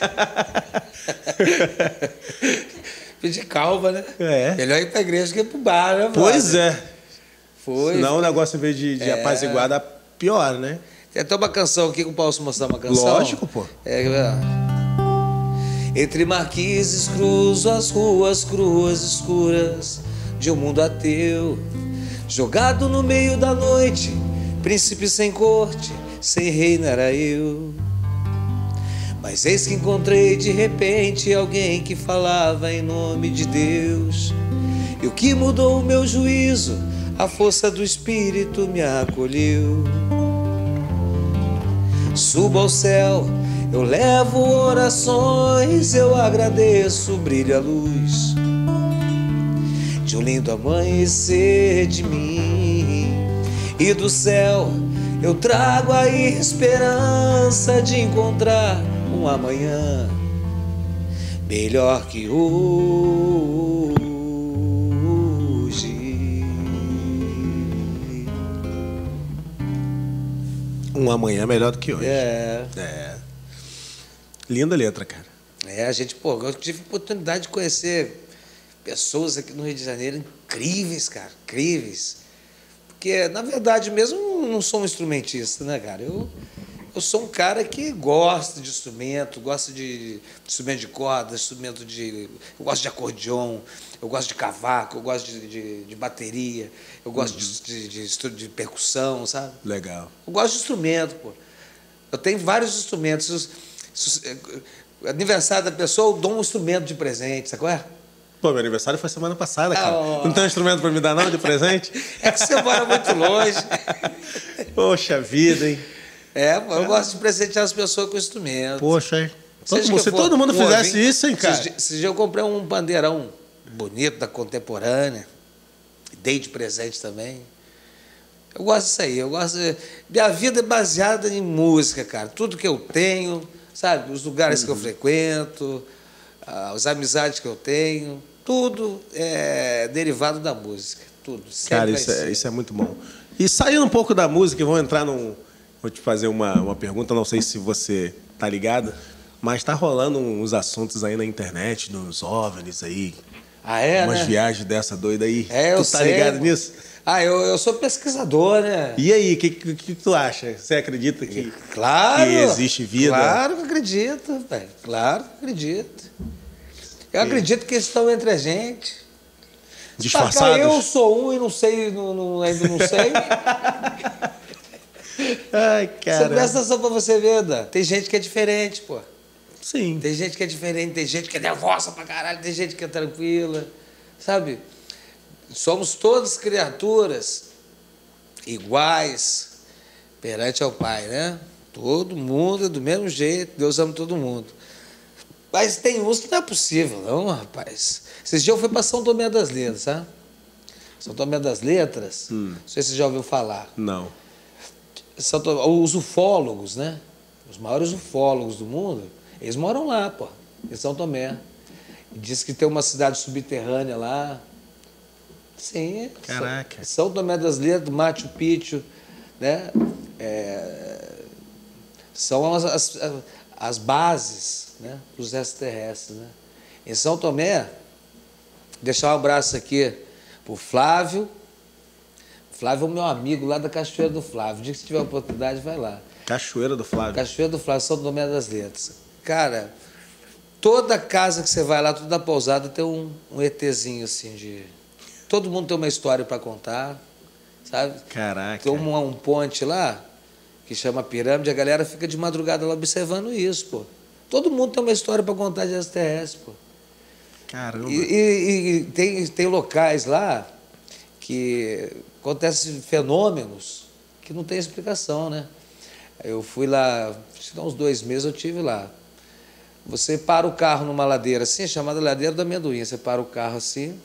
Pedi calma, né? É. Melhor ir pra igreja que ir pro bar, né, Pois é. Foi. Senão o negócio, em vez de, de é. apaziguar, dá pior, né? Tem até uma canção aqui que eu posso mostrar uma canção. Lógico, pô. É, entre marquises cruzo as ruas cruas escuras de um mundo ateu, jogado no meio da noite, príncipe sem corte, sem reino era eu. Mas eis que encontrei de repente alguém que falava em nome de Deus, e o que mudou o meu juízo, a força do Espírito me acolheu. Subo ao céu, eu levo orações, eu agradeço, brilha a luz de um lindo amanhecer de mim. E do céu eu trago a esperança de encontrar um amanhã melhor que hoje. Um amanhã melhor do que hoje. É. É. Linda letra, cara. É, a gente, pô, eu tive a oportunidade de conhecer pessoas aqui no Rio de Janeiro incríveis, cara, incríveis. Porque, na verdade mesmo, eu não sou um instrumentista, né, cara? Eu, eu sou um cara que gosta de instrumento, gosta de, de instrumento de corda, instrumento de... Eu gosto de acordeon, eu gosto de cavaco, eu gosto de, de, de bateria, eu gosto uhum. de, de, de, de percussão, sabe? Legal. Eu gosto de instrumento, pô. Eu tenho vários instrumentos. Aniversário da pessoa, eu dou um instrumento de presente, sabe qual é? Pô, meu aniversário foi semana passada, cara. Oh. Não tem um instrumento pra me dar, não, de presente? É que você mora muito longe. Poxa vida, hein? É, pô, eu é. gosto de presentear as pessoas com instrumento. Poxa, hein? Todo mundo, se todo mundo um fizesse ouvinte, isso, hein, cara? Esse dia eu comprei um pandeirão bonito, da contemporânea. Dei de presente também. Eu gosto disso aí. Eu gosto de... Minha vida é baseada em música, cara. Tudo que eu tenho, sabe? Os lugares uhum. que eu frequento, as amizades que eu tenho, tudo é derivado da música. Tudo. Cara, isso é, isso é muito bom. E saindo um pouco da música, vamos entrar num... Vou te fazer uma, uma pergunta, não sei se você tá ligado, mas tá rolando uns assuntos aí na internet, nos OVNIs aí. Ah, é, Umas né? viagens dessa doida aí. É, eu tu tá sei, ligado pô. nisso? Ah, eu, eu sou pesquisador, né? E aí, o que, que, que tu acha? Você acredita que, claro, que existe vida? Claro que acredito, velho. Claro que acredito. Eu e... acredito que eles estão entre a gente. Disfarçados? Eu sou um e não sei, não, não, ainda não sei. Ai, cara. Você presta atenção pra você ver, Dan. Tem gente que é diferente, pô. Sim. Tem gente que é diferente, tem gente que é nervosa pra caralho, tem gente que é tranquila, sabe? Somos todas criaturas iguais perante ao Pai, né? Todo mundo é do mesmo jeito, Deus ama todo mundo. Mas tem uns que não é possível, não, rapaz. Esses dias eu fui para São Tomé das Letras, sabe? São Tomé das Letras, hum. não sei se você já ouviu falar. Não. São Tomé, os ufólogos, né? Os maiores ufólogos do mundo, eles moram lá, pô, em São Tomé. Diz que tem uma cidade subterrânea lá. Sim. Caraca. São Tomé das Letras, Machu Picchu, né? É, são as, as, as bases, né, dos extraterrestres, né? Em São Tomé, deixar um abraço aqui pro Flávio. Flávio é o meu amigo lá da Cachoeira do Flávio. O dia que você tiver a oportunidade, vai lá. Cachoeira do Flávio. Cachoeira do Flávio, São Tomé das Letras. Cara, toda casa que você vai lá, toda pousada, tem um, um ETzinho assim de... Todo mundo tem uma história para contar, sabe? Caraca. Tem um, um ponte lá, que chama Pirâmide, a galera fica de madrugada lá observando isso, pô. Todo mundo tem uma história para contar de extraterrestre, pô. Caramba. E, e, e tem, tem locais lá que acontecem fenômenos que não tem explicação, né? Eu fui lá, acho que há uns dois meses eu tive lá. Você para o carro numa ladeira assim, chamada ladeira do amendoim. Você para o carro assim,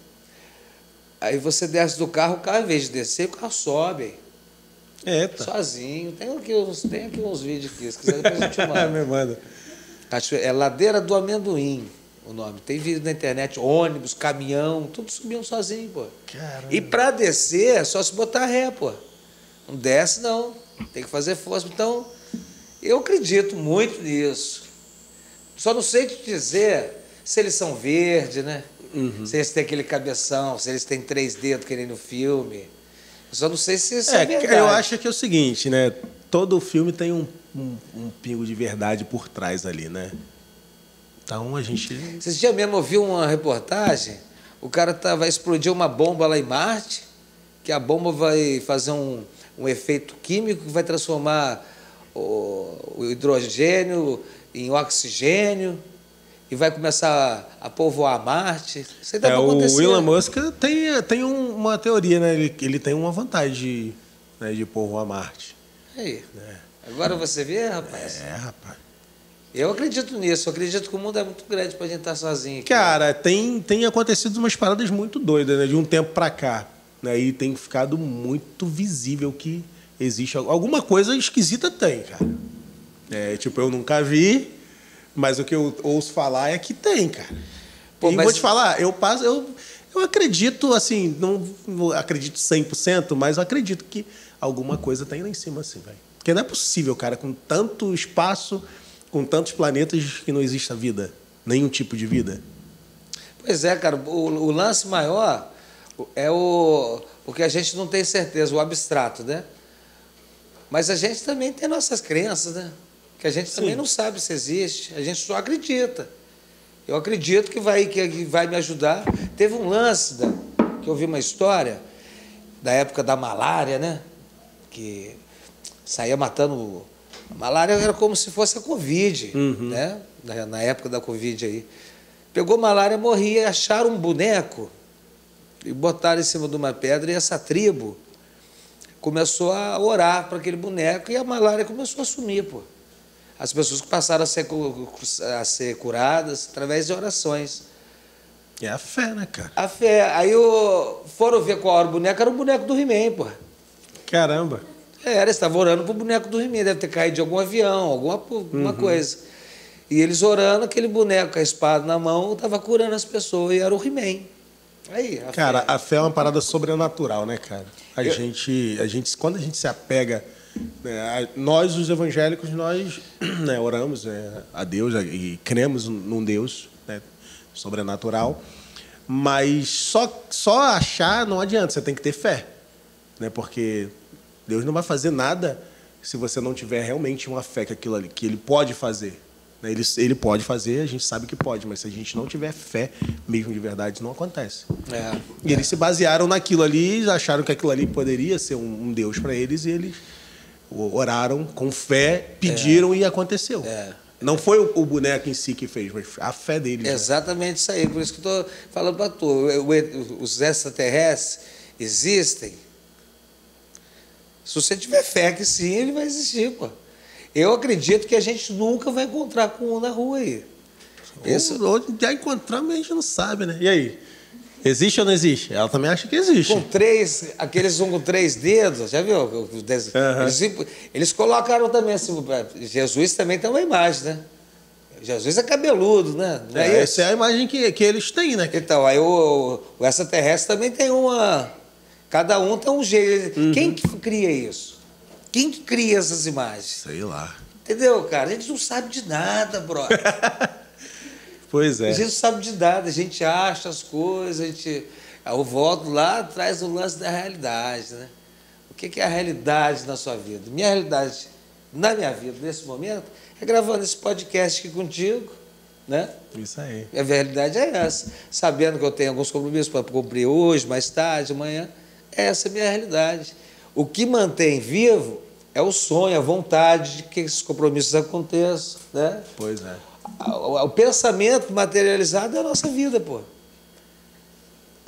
aí você desce do carro, o carro, em vez de descer, o carro sobe. Eita. Sozinho. Tem aqui uns, tem aqui uns vídeos aqui, se quiser depois eu te mando. Me manda. Acho, é Ladeira do Amendoim o nome. Tem vídeo na internet, ônibus, caminhão, tudo subindo sozinho, pô. Caramba. E para descer é só se botar ré, pô. Não desce, não. Tem que fazer força. Então, eu acredito muito nisso. Só não sei te dizer se eles são verdes, né? Uhum. Se eles têm aquele cabeção, se eles têm três dedos, que nem no filme. Eu só não sei se isso é, é verdade. Eu acho que é o seguinte, né? Todo filme tem um, um, um pingo de verdade por trás ali, né? Então a gente... Esses dias mesmo eu vi uma reportagem, o cara tá, vai explodir uma bomba lá em Marte, que a bomba vai fazer um, um efeito químico que vai transformar o, o hidrogênio em oxigênio e vai começar a povoar Marte. Isso aí dá é, pra acontecer. O Elon Musk tem, tem um, uma teoria, né? Ele, ele tem uma vantagem de, né, de povoar Marte. Aí. É. Agora você vê, rapaz? É, rapaz. Eu acredito nisso. Eu acredito que o mundo é muito grande pra gente estar sozinho aqui. Cara, tem, tem acontecido umas paradas muito doidas, né? De um tempo pra cá. Né? E tem ficado muito visível que existe... Alguma coisa esquisita tem, cara. É, tipo, eu nunca vi... Mas o que eu ouço falar é que tem, cara. Pô, e mas... vou te falar, eu passo, eu, eu acredito, assim, não, não acredito cem por cento, mas eu acredito que alguma coisa tem lá em cima, assim, velho. Porque não é possível, cara, com tanto espaço, com tantos planetas, que não exista vida, nenhum tipo de vida. Pois é, cara, o, o lance maior é o, o que a gente não tem certeza, o abstrato, né? Mas a gente também tem nossas crenças, né? Que a gente também Sim. não sabe se existe, a gente só acredita. Eu acredito que vai, que vai me ajudar. Teve um lance da, que eu vi uma história da época da malária, né? Que saía matando. A malária era como se fosse a Covid, uhum. né? Na, na época da Covid aí. Pegou malária, morria, e acharam um boneco e botaram em cima de uma pedra e essa tribo começou a orar para aquele boneco e a malária começou a sumir, pô. As pessoas que passaram a ser, a ser curadas através de orações. É a fé, né, cara? A fé. Aí o, foram ver qual era o boneco, era o boneco do He-Man, pô. Caramba. Era, eles estavam orando pro boneco do He-Man, deve ter caído de algum avião, alguma, alguma uhum. coisa. E eles orando, aquele boneco com a espada na mão, estava curando as pessoas, e era o He-Man. Aí, a cara, fé. a fé é uma parada sobrenatural, né, cara? A, Eu... gente, a gente, quando a gente se apega... É, nós, os evangélicos, nós né, oramos é, a Deus e cremos num Deus né, sobrenatural, mas só, só achar não adianta, você tem que ter fé, né, porque Deus não vai fazer nada se você não tiver realmente uma fé que, aquilo ali, que Ele pode fazer. Né, ele, ele pode fazer, a gente sabe que pode, mas se a gente não tiver fé mesmo de verdade, não acontece. É, e é. eles se basearam naquilo ali, acharam que aquilo ali poderia ser um, um Deus para eles e eles... oraram com fé, pediram é, e aconteceu. É, não foi o, o boneco em si que fez, mas a fé deles. Exatamente né? Isso aí. Por isso que eu estou falando para tu. Os extraterrestres existem. Se você tiver fé que sim, ele vai existir, pô. Eu acredito que a gente nunca vai encontrar com um na rua aí. Isso... Ou, ou já encontramos, a gente não sabe, né? E aí? Existe ou não existe? Ela também acha que existe. Com três, aqueles um com três dedos, já viu? Uhum. Eles, eles colocaram também assim, Jesus também tem uma imagem, né? Jesus é cabeludo, né? Não é, é essa é a imagem que, que eles têm, né? Então, aí o, o extraterrestre também tem uma... Cada um tem um jeito. Uhum. Quem que cria isso? Quem que cria essas imagens? Sei lá. Entendeu, cara? A gente não sabe de nada, brother. Pois é. A gente não sabe de nada, a gente acha as coisas, a gente... Eu volto lá atrás do lance da realidade, né? O que é a realidade na sua vida? Minha realidade na minha vida, nesse momento, é gravando esse podcast aqui contigo, né? Isso aí. A realidade é essa. Sabendo que eu tenho alguns compromissos para cumprir hoje, mais tarde, amanhã, essa é a minha realidade. O que mantém vivo é o sonho, a vontade de que esses compromissos aconteçam, né? Pois é. O pensamento materializado é a nossa vida, pô.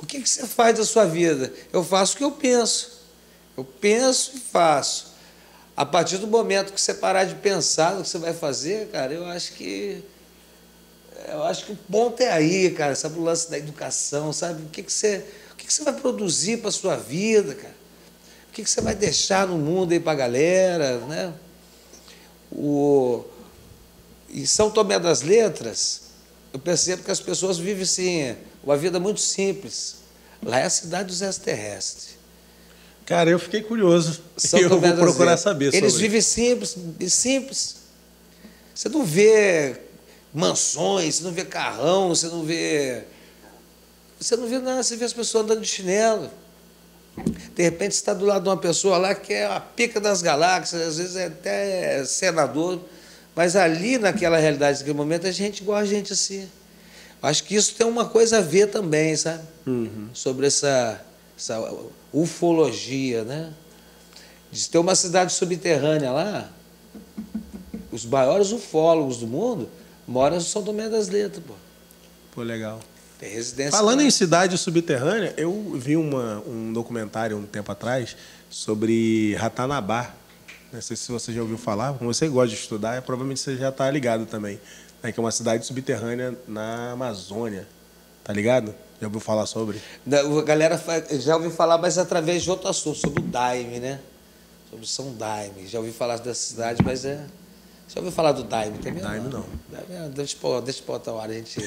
O que, que você faz da sua vida? Eu faço o que eu penso. Eu penso e faço. A partir do momento que você parar de pensar no que você vai fazer, cara, eu acho que eu acho que o ponto é aí, cara, sabe, o lance da educação, sabe? O que, que você, o que, que você vai produzir para a sua vida, cara? O que, que você vai deixar no mundo aí para a galera, né? O, em São Tomé das Letras, eu percebo que as pessoas vivem assim, uma vida muito simples. Lá é a cidade dos extraterrestres. Cara, eu fiquei curioso. São eu Tomé vou das procurar Letras. saber sobre Eles isso. vivem simples, simples. Você não vê mansões, você não vê carrão, você não vê... Você não vê nada, você vê as pessoas andando de chinelo. De repente você está do lado de uma pessoa lá que é a pica das galáxias, às vezes é até senador, mas ali naquela realidade, naquele momento, a gente igual a gente assim. Acho que isso tem uma coisa a ver também, sabe? Uhum. Sobre essa, essa ufologia, né? De ter uma cidade subterrânea lá, os maiores ufólogos do mundo moram em São Tomé das Letras, pô. Pô, legal. Tem residência. Falando lá. em cidade subterrânea, eu vi uma, um documentário um tempo atrás sobre Ratanabá. Não sei se você já ouviu falar, como você gosta de estudar, provavelmente você já está ligado também. Né, que é uma cidade subterrânea na Amazônia. Tá ligado? Já ouviu falar sobre? A galera já ouviu falar, mas através de outro assunto, sobre o Daime, né? Sobre São Daime. Já ouvi falar dessa cidade, mas é... Já ouviu falar do Daime também? Daime não. não. Deixa eu deixa eu outra hora, a gente...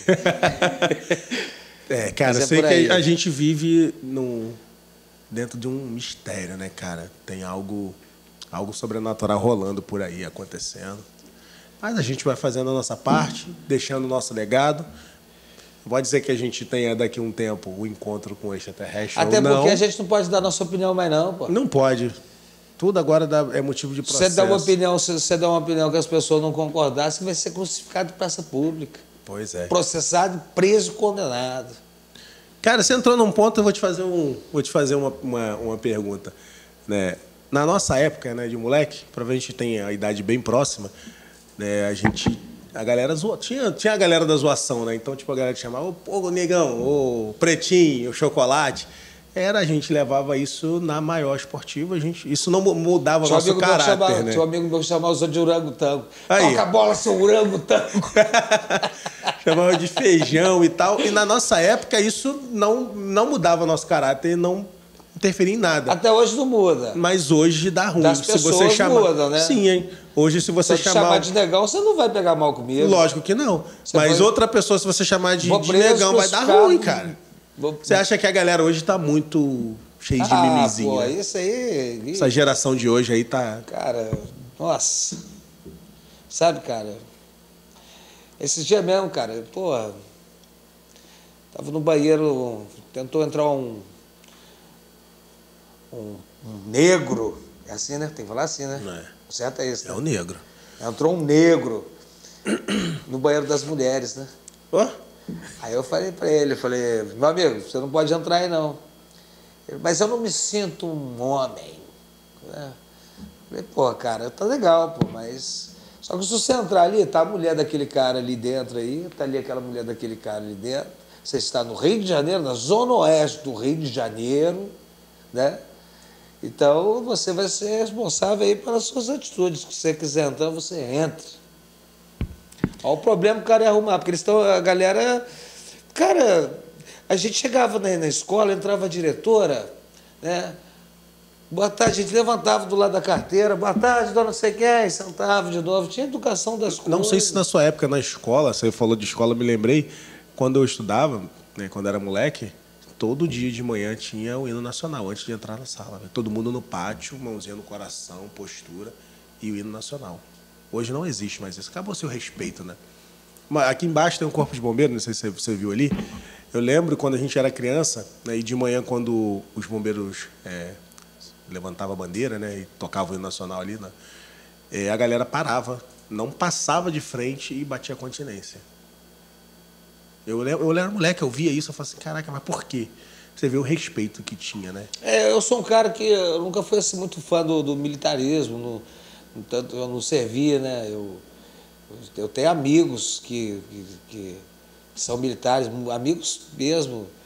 É, cara, Mas é eu sei por que aí. a gente vive no, dentro de um mistério, né, cara? Tem algo, algo sobrenatural rolando por aí, acontecendo. Mas a gente vai fazendo a nossa parte, deixando o nosso legado. Pode dizer que a gente tenha daqui a um tempo o encontro com o extraterrestre Até ou não. porque a gente não pode dar nossa opinião mais não, pô. Não pode. Tudo agora dá- é motivo de Se processo. você dá uma opinião, se você dá uma opinião que as pessoas não concordarem, você vai ser crucificado em praça pública. Pois é. Processado, preso, condenado. Cara, você entrou num ponto, eu vou te fazer, um, vou te fazer uma, uma, uma pergunta. Né? Na nossa época, né, de moleque, provavelmente tem a idade bem próxima, né, a gente... A galera zoa, tinha, tinha a galera da zoação, né? Então, tipo, a galera te chamava, ô, ô negão, ô, pretinho, ô, chocolate. Era, a gente levava isso na maior esportiva, a gente, isso não mu- mudava o Tinha um nosso amigo meu que caráter, chamava, né? tinha um amigo meu que chamava os outros de orangotango. Aí. Toca a bola, seu orangotango. Chamava de feijão e tal. E na nossa época, isso não, não mudava o nosso caráter, não interferia em nada. Até hoje não muda. Mas hoje dá ruim. Das se você pessoas chama... mudam, né? Sim, hein? Hoje, se Se você eu te chamar... chamar de negão, você não vai pegar mal comigo. Lógico que não. Você Mas vai- outra pessoa, se você chamar de, Vou de preso, negão, vai dar crucificado. ruim, cara. Vou- Você acha que a galera hoje tá muito cheia de Ah, mimizinha? pô, isso aí... Essa geração de hoje aí tá... Cara, nossa. Sabe, cara? Esses dias mesmo, cara, porra. Tava no banheiro, tentou entrar um. Um, um negro. É assim, né? Tem que falar assim, né? Não é. O certo é isso, É né? o negro. Entrou um negro no banheiro das mulheres, né? Ó, Aí eu falei pra ele, eu falei, meu amigo, você não pode entrar aí não. Ele, mas eu não me sinto um homem. Né? Eu falei, pô, cara, tá legal, pô, mas. Só que se você entrar ali, tá a mulher daquele cara ali dentro aí, tá ali aquela mulher daquele cara ali dentro. Você está no Rio de Janeiro, na zona oeste do Rio de Janeiro, né? Então você vai ser responsável aí pelas suas atitudes. Se você quiser entrar, você entra. Olha o problema que o cara ia arrumar, porque eles estão. A galera. Cara, a gente chegava na, na escola, entrava a diretora, né? Boa tarde, a gente levantava do lado da carteira, boa tarde, dona não sei quem, sentava de novo. Tinha educação das coisas. não sei se na sua época na escola, você falou de escola, eu me lembrei, quando eu estudava, né, quando era moleque, todo dia de manhã tinha o hino nacional, antes de entrar na sala. Né? Todo mundo no pátio, mãozinha no coração, postura, e o hino nacional. Hoje não existe mais isso. Acabou-se o respeito, né? Mas aqui embaixo tem um corpo de bombeiro, não sei se você viu ali. Eu lembro quando a gente era criança, né, e de manhã, quando os bombeiros é, levantavam a bandeira, né, e tocavam o hino nacional ali, né, é, a galera parava, não passava de frente e batia continência. Eu, lembro, eu era moleque, eu via isso, eu falava assim, caraca, mas por quê? Você vê o respeito que tinha, né? É, eu sou um cara que eu nunca fui assim, muito fã do, do militarismo, no, no tanto eu não servia, né? Eu, eu tenho amigos que, que, que são militares, amigos mesmo,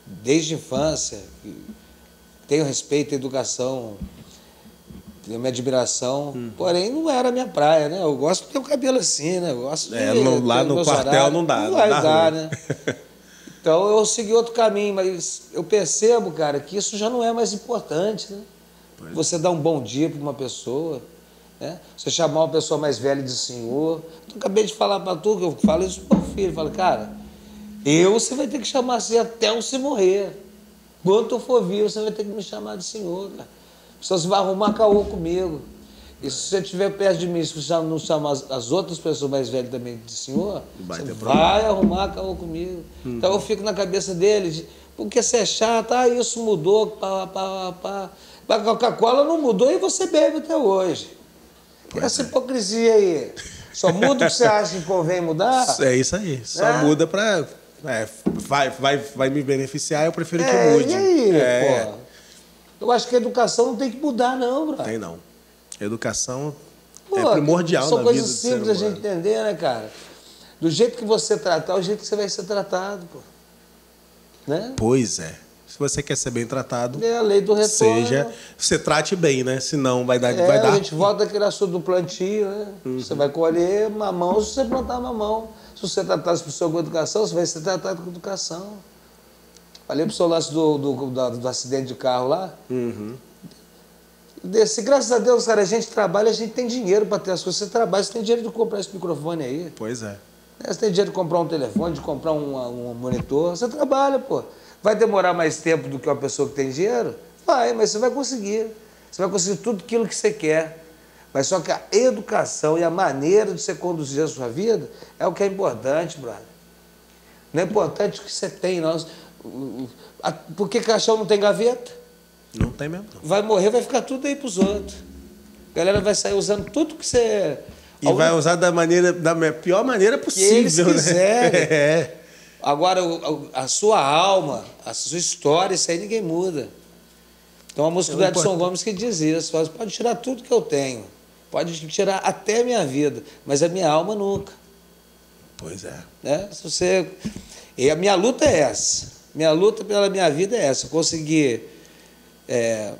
desde a infância, tenho respeito à educação, tenho minha admiração, hum. porém não era a minha praia, né? Eu gosto de ter o cabelo assim, né? Eu gosto é, de, no, lá no quartel horários. não dá. Não não vai dá dar, né? Então eu segui outro caminho, mas eu percebo, cara, que isso já não é mais importante, né? Pois. Você dar um bom dia para uma pessoa, né? Você chamar uma pessoa mais velha de senhor. Eu acabei de falar para tu, que eu falo isso pro meu filho, eu falo, cara, eu você vai ter que chamar assim até você morrer. Quando eu for vivo, você vai ter que me chamar de senhor, cara. Senão você vai arrumar caô comigo. E se você estiver perto de mim, se você não chamar as outras pessoas mais velhas também de senhor, vai você vai arrumar caô comigo. Uhum. Então eu fico na cabeça deles, porque você é chato, ah, isso mudou, pá, pá, pá. A Coca-Cola não mudou e você bebe até hoje. E essa hipocrisia aí? Só muda o que você acha que convém mudar? É isso aí. Só é? muda pra... É, vai, vai, vai me beneficiar, eu prefiro que é, mude. E aí, é. pô? Eu acho que a educação não tem que mudar, não, bro. Tem não. Educação pô, é primordial na vida. São coisas simples a gente entender, né, cara? Do jeito que você tratar, é o jeito que você vai ser tratado, pô. Né? Pois é. Se você quer ser bem tratado, é a lei do retorno. Seja, você trate bem, né? Senão vai dar... É, vai dar... a gente volta aquele assunto do plantio, né? Uhum. Você vai colher mamão se você plantar mamão. Se você tratar as pessoas com educação, você vai ser tratado com educação. Falei pro seu lance do, do, do, do acidente de carro lá. Uhum. Desse, graças a Deus, cara, a gente trabalha, a gente tem dinheiro para ter as coisas. Você trabalha, você tem dinheiro de comprar esse microfone aí. Pois é. Você tem dinheiro de comprar um telefone, de comprar um, um monitor. Você trabalha, pô. Vai demorar mais tempo do que uma pessoa que tem dinheiro? Vai, mas você vai conseguir. Você vai conseguir tudo aquilo que você quer. Mas só que a educação e a maneira de você conduzir a sua vida é o que é importante, brother. Não é importante o que você tem, não. Por que caixão não tem gaveta? Não tem mesmo. Não. Vai morrer, vai ficar tudo aí pros outros. A galera vai sair usando tudo que você... E vai usar da, maneira, da pior maneira possível, que eles quiserem. Né? É. Agora, a sua alma, a sua história, isso aí ninguém muda. Então, a música do Edson Gomes que diz isso. Fala, pode tirar tudo que eu tenho. Pode tirar até a minha vida, mas a minha alma nunca. Pois é. Né? Se você... E a minha luta é essa. Minha luta pela minha vida é essa. Conseguir é,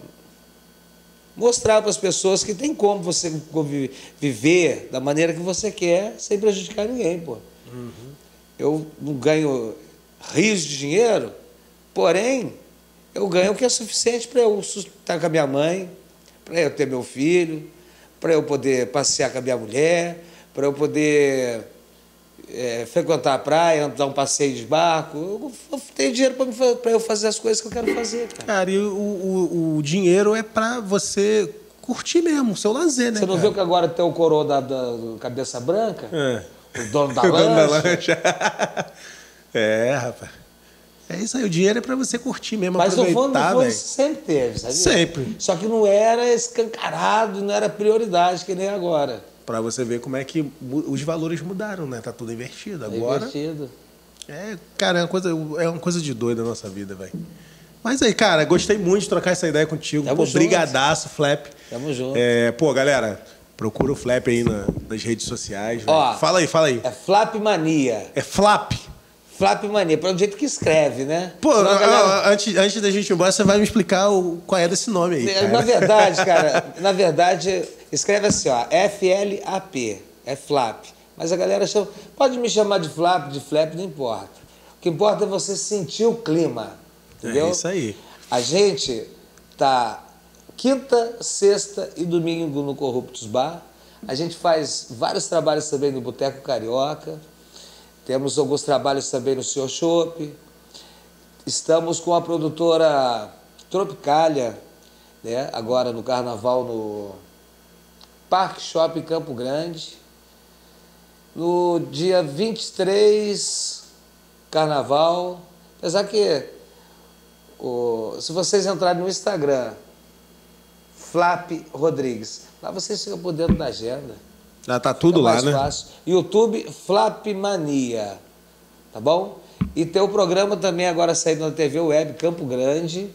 mostrar para as pessoas que tem como você viver da maneira que você quer, sem prejudicar ninguém, pô. Uhum. Eu não ganho rios de dinheiro, porém, eu ganho o que é suficiente para eu estar com a minha mãe, para eu ter meu filho, para eu poder passear com a minha mulher, para eu poder é, frequentar a praia, dar um passeio de barco. Eu, eu tenho dinheiro para eu fazer as coisas que eu quero fazer, cara. Cara, e o, o, o dinheiro é para você curtir mesmo, o seu lazer, né? Você não cara? viu que agora tem o coroa da, da Cabeça Branca? É. O dono da o lancha? Dono da lancha. É, rapaz. É isso aí, o dinheiro é para você curtir mesmo, mas aproveitar, no fundo, no fundo velho. sempre teve, sabe? Sempre. Só que não era escancarado, não era prioridade, que nem agora. Para você ver como é que os valores mudaram, né? Tá tudo invertido agora. Invertido. É, cara, é uma coisa, é uma coisa de doido a nossa vida, velho. Mas aí, cara, gostei muito de trocar essa ideia contigo. Tamo pô, junto. brigadaço, Flap. Tamo junto. É, pô, galera, procura o Flap aí na, nas redes sociais. Ó, fala aí, fala aí. É Flap Mania. É Flap. Flap Mania, pelo jeito que escreve, né? Pô, Senão, a, galera... a, antes, antes da gente ir embora, você vai me explicar o, qual é desse nome aí, cara. Na verdade, cara, na verdade, escreve assim, ó, F L A P, é Flap. Mas a galera chama, pode me chamar de Flap, de Flap, não importa. O que importa é você sentir o clima, entendeu? É isso aí. A gente tá quinta, sexta e domingo no Corruptos Bar. A gente faz vários trabalhos também no Boteco Carioca. Temos alguns trabalhos também no Senhor Chopp. Estamos com a produtora Tropicália, né? Agora no Carnaval no Parque Shopping Campo Grande. No dia vinte e três, Carnaval. Apesar que, o, se vocês entrarem no Instagram, Flap Rodrigues, lá vocês ficam por dentro da agenda. Já tá tudo é lá, mais né? Fácil. YouTube, Flap Mania, tá bom? E tem o programa também agora saindo na T V Web Campo Grande,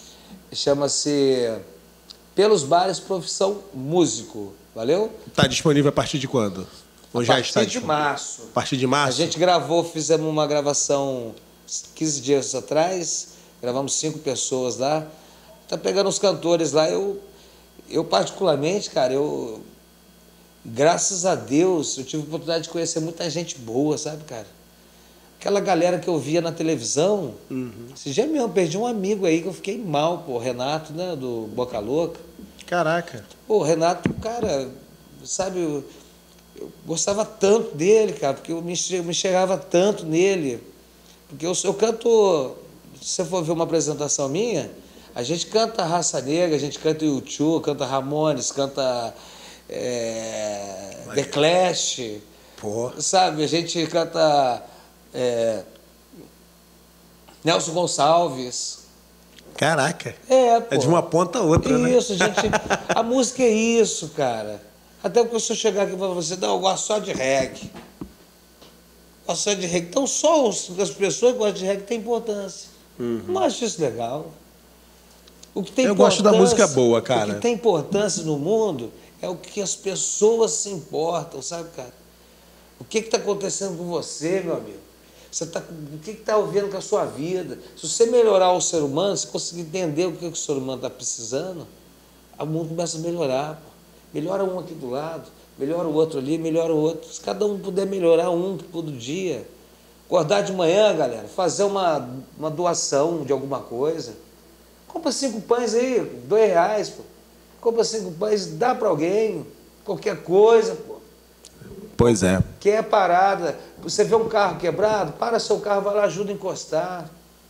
chama-se Pelos Bares Profissão Músico, valeu? Tá disponível a partir de quando? Ou a já partir está de março. A partir de março? A gente gravou, fizemos uma gravação quinze dias atrás, gravamos cinco pessoas lá. Tá pegando os cantores lá. Eu, eu particularmente, cara, eu... Graças a Deus, eu tive a oportunidade de conhecer muita gente boa, sabe, cara? Aquela galera que eu via na televisão. Uhum. Esse dia mesmo, eu perdi um amigo aí que eu fiquei mal, pô, Renato, né, do Boca Louca. Caraca. Pô, Renato, cara, sabe, eu, eu gostava tanto dele, cara, porque eu me, eu me chegava tanto nele. Porque eu, eu canto, se você for ver uma apresentação minha, a gente canta Raça Negra, a gente canta U dois, canta Ramones, canta é, The Clash, pô. Sabe, a gente canta é, Nelson Gonçalves. Caraca. É, pô. É de uma ponta a outra, né? Isso, gente. A música é isso, cara. Até porque se eu chegar aqui para você, não, eu gosto só de reggae. Gosto só de reggae. Então, só as pessoas que gostam de reggae têm importância. Uhum. Não acho isso legal. O que tem eu gosto da música boa, cara. O que tem importância no mundo é o que as pessoas se importam, sabe, cara? O que está acontecendo com você, meu amigo? Você tá, o que está ouvindo com a sua vida? Se você melhorar o ser humano, se conseguir entender o que, que o ser humano está precisando, o mundo começa a melhorar. Pô. Melhora um aqui do lado, melhora o outro ali, melhora o outro. Se cada um puder melhorar um todo dia, acordar de manhã, galera, fazer uma, uma doação de alguma coisa. Compra cinco pães aí, dois reais, pô. Compra cinco pães, dá para alguém, qualquer coisa, pô. Pois é. Quer parada, você vê um carro quebrado, para seu carro, vai lá, ajuda a encostar.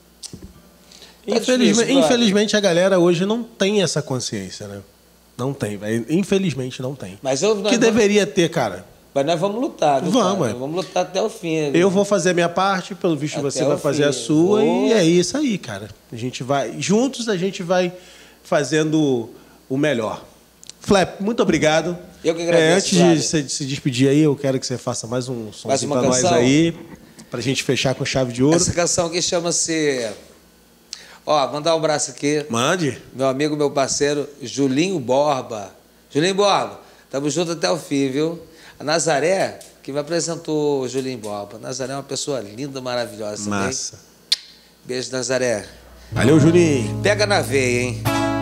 Tá Infelizmente, difícil, infelizmente a galera hoje não tem essa consciência, né? Não tem, velho. Infelizmente não tem. Mas eu, que vamos, deveria ter, cara. Mas nós vamos lutar, viu, vamos, cara? Nós vamos lutar até o fim. Eu vou fazer a minha parte, pelo visto até você vai fazer fim. a sua, vou... e é isso aí, cara. A gente vai, juntos a gente vai fazendo o melhor. Flap, muito obrigado. Eu que agradeço. É, antes de você se despedir aí, eu quero que você faça mais um somzinho para nós aí, pra gente fechar com chave de ouro. Essa canção aqui chama-se... Ó, mandar um abraço aqui. Mande. Meu amigo, meu parceiro, Julinho Borba. Julinho Borba, tamo junto até o fim, viu? A Nazaré, que me apresentou o Julinho Borba. A Nazaré é uma pessoa linda, maravilhosa. Massa. Também. Beijo, Nazaré. Valeu, Julinho. Pega na veia, hein?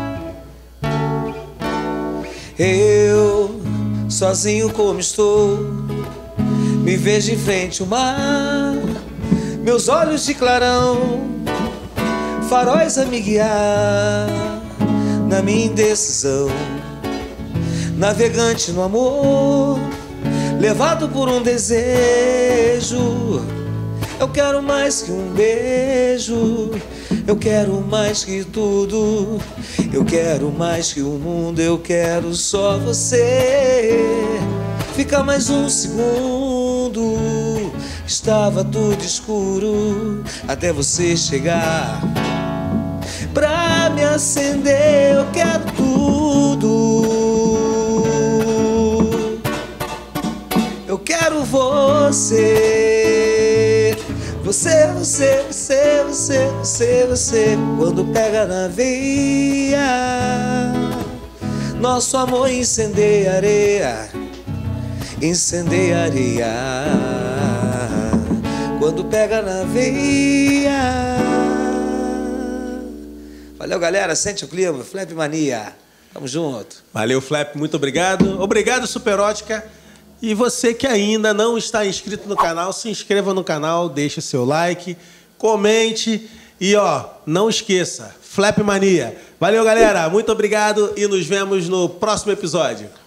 Eu, sozinho como estou, me vejo em frente ao mar, meus olhos de clarão, faróis a me guiar na minha indecisão, navegante no amor, levado por um desejo. Eu quero mais que um beijo, eu quero mais que tudo, eu quero mais que o mundo, eu quero só você. Fica mais um segundo, estava tudo escuro até você chegar pra me acender. Eu quero tudo, eu quero você. Você, você, você, você, você, você, quando pega na veia, nosso amor incendeia, incendeia, quando pega na veia. Valeu, galera, sente o clima, Flap Mania, tamo junto. Valeu, Flap, muito obrigado. Obrigado, Superótica. E você que ainda não está inscrito no canal, se inscreva no canal, deixe seu like, comente e, ó, não esqueça, Flap Mania. Valeu, galera, muito obrigado e nos vemos no próximo episódio.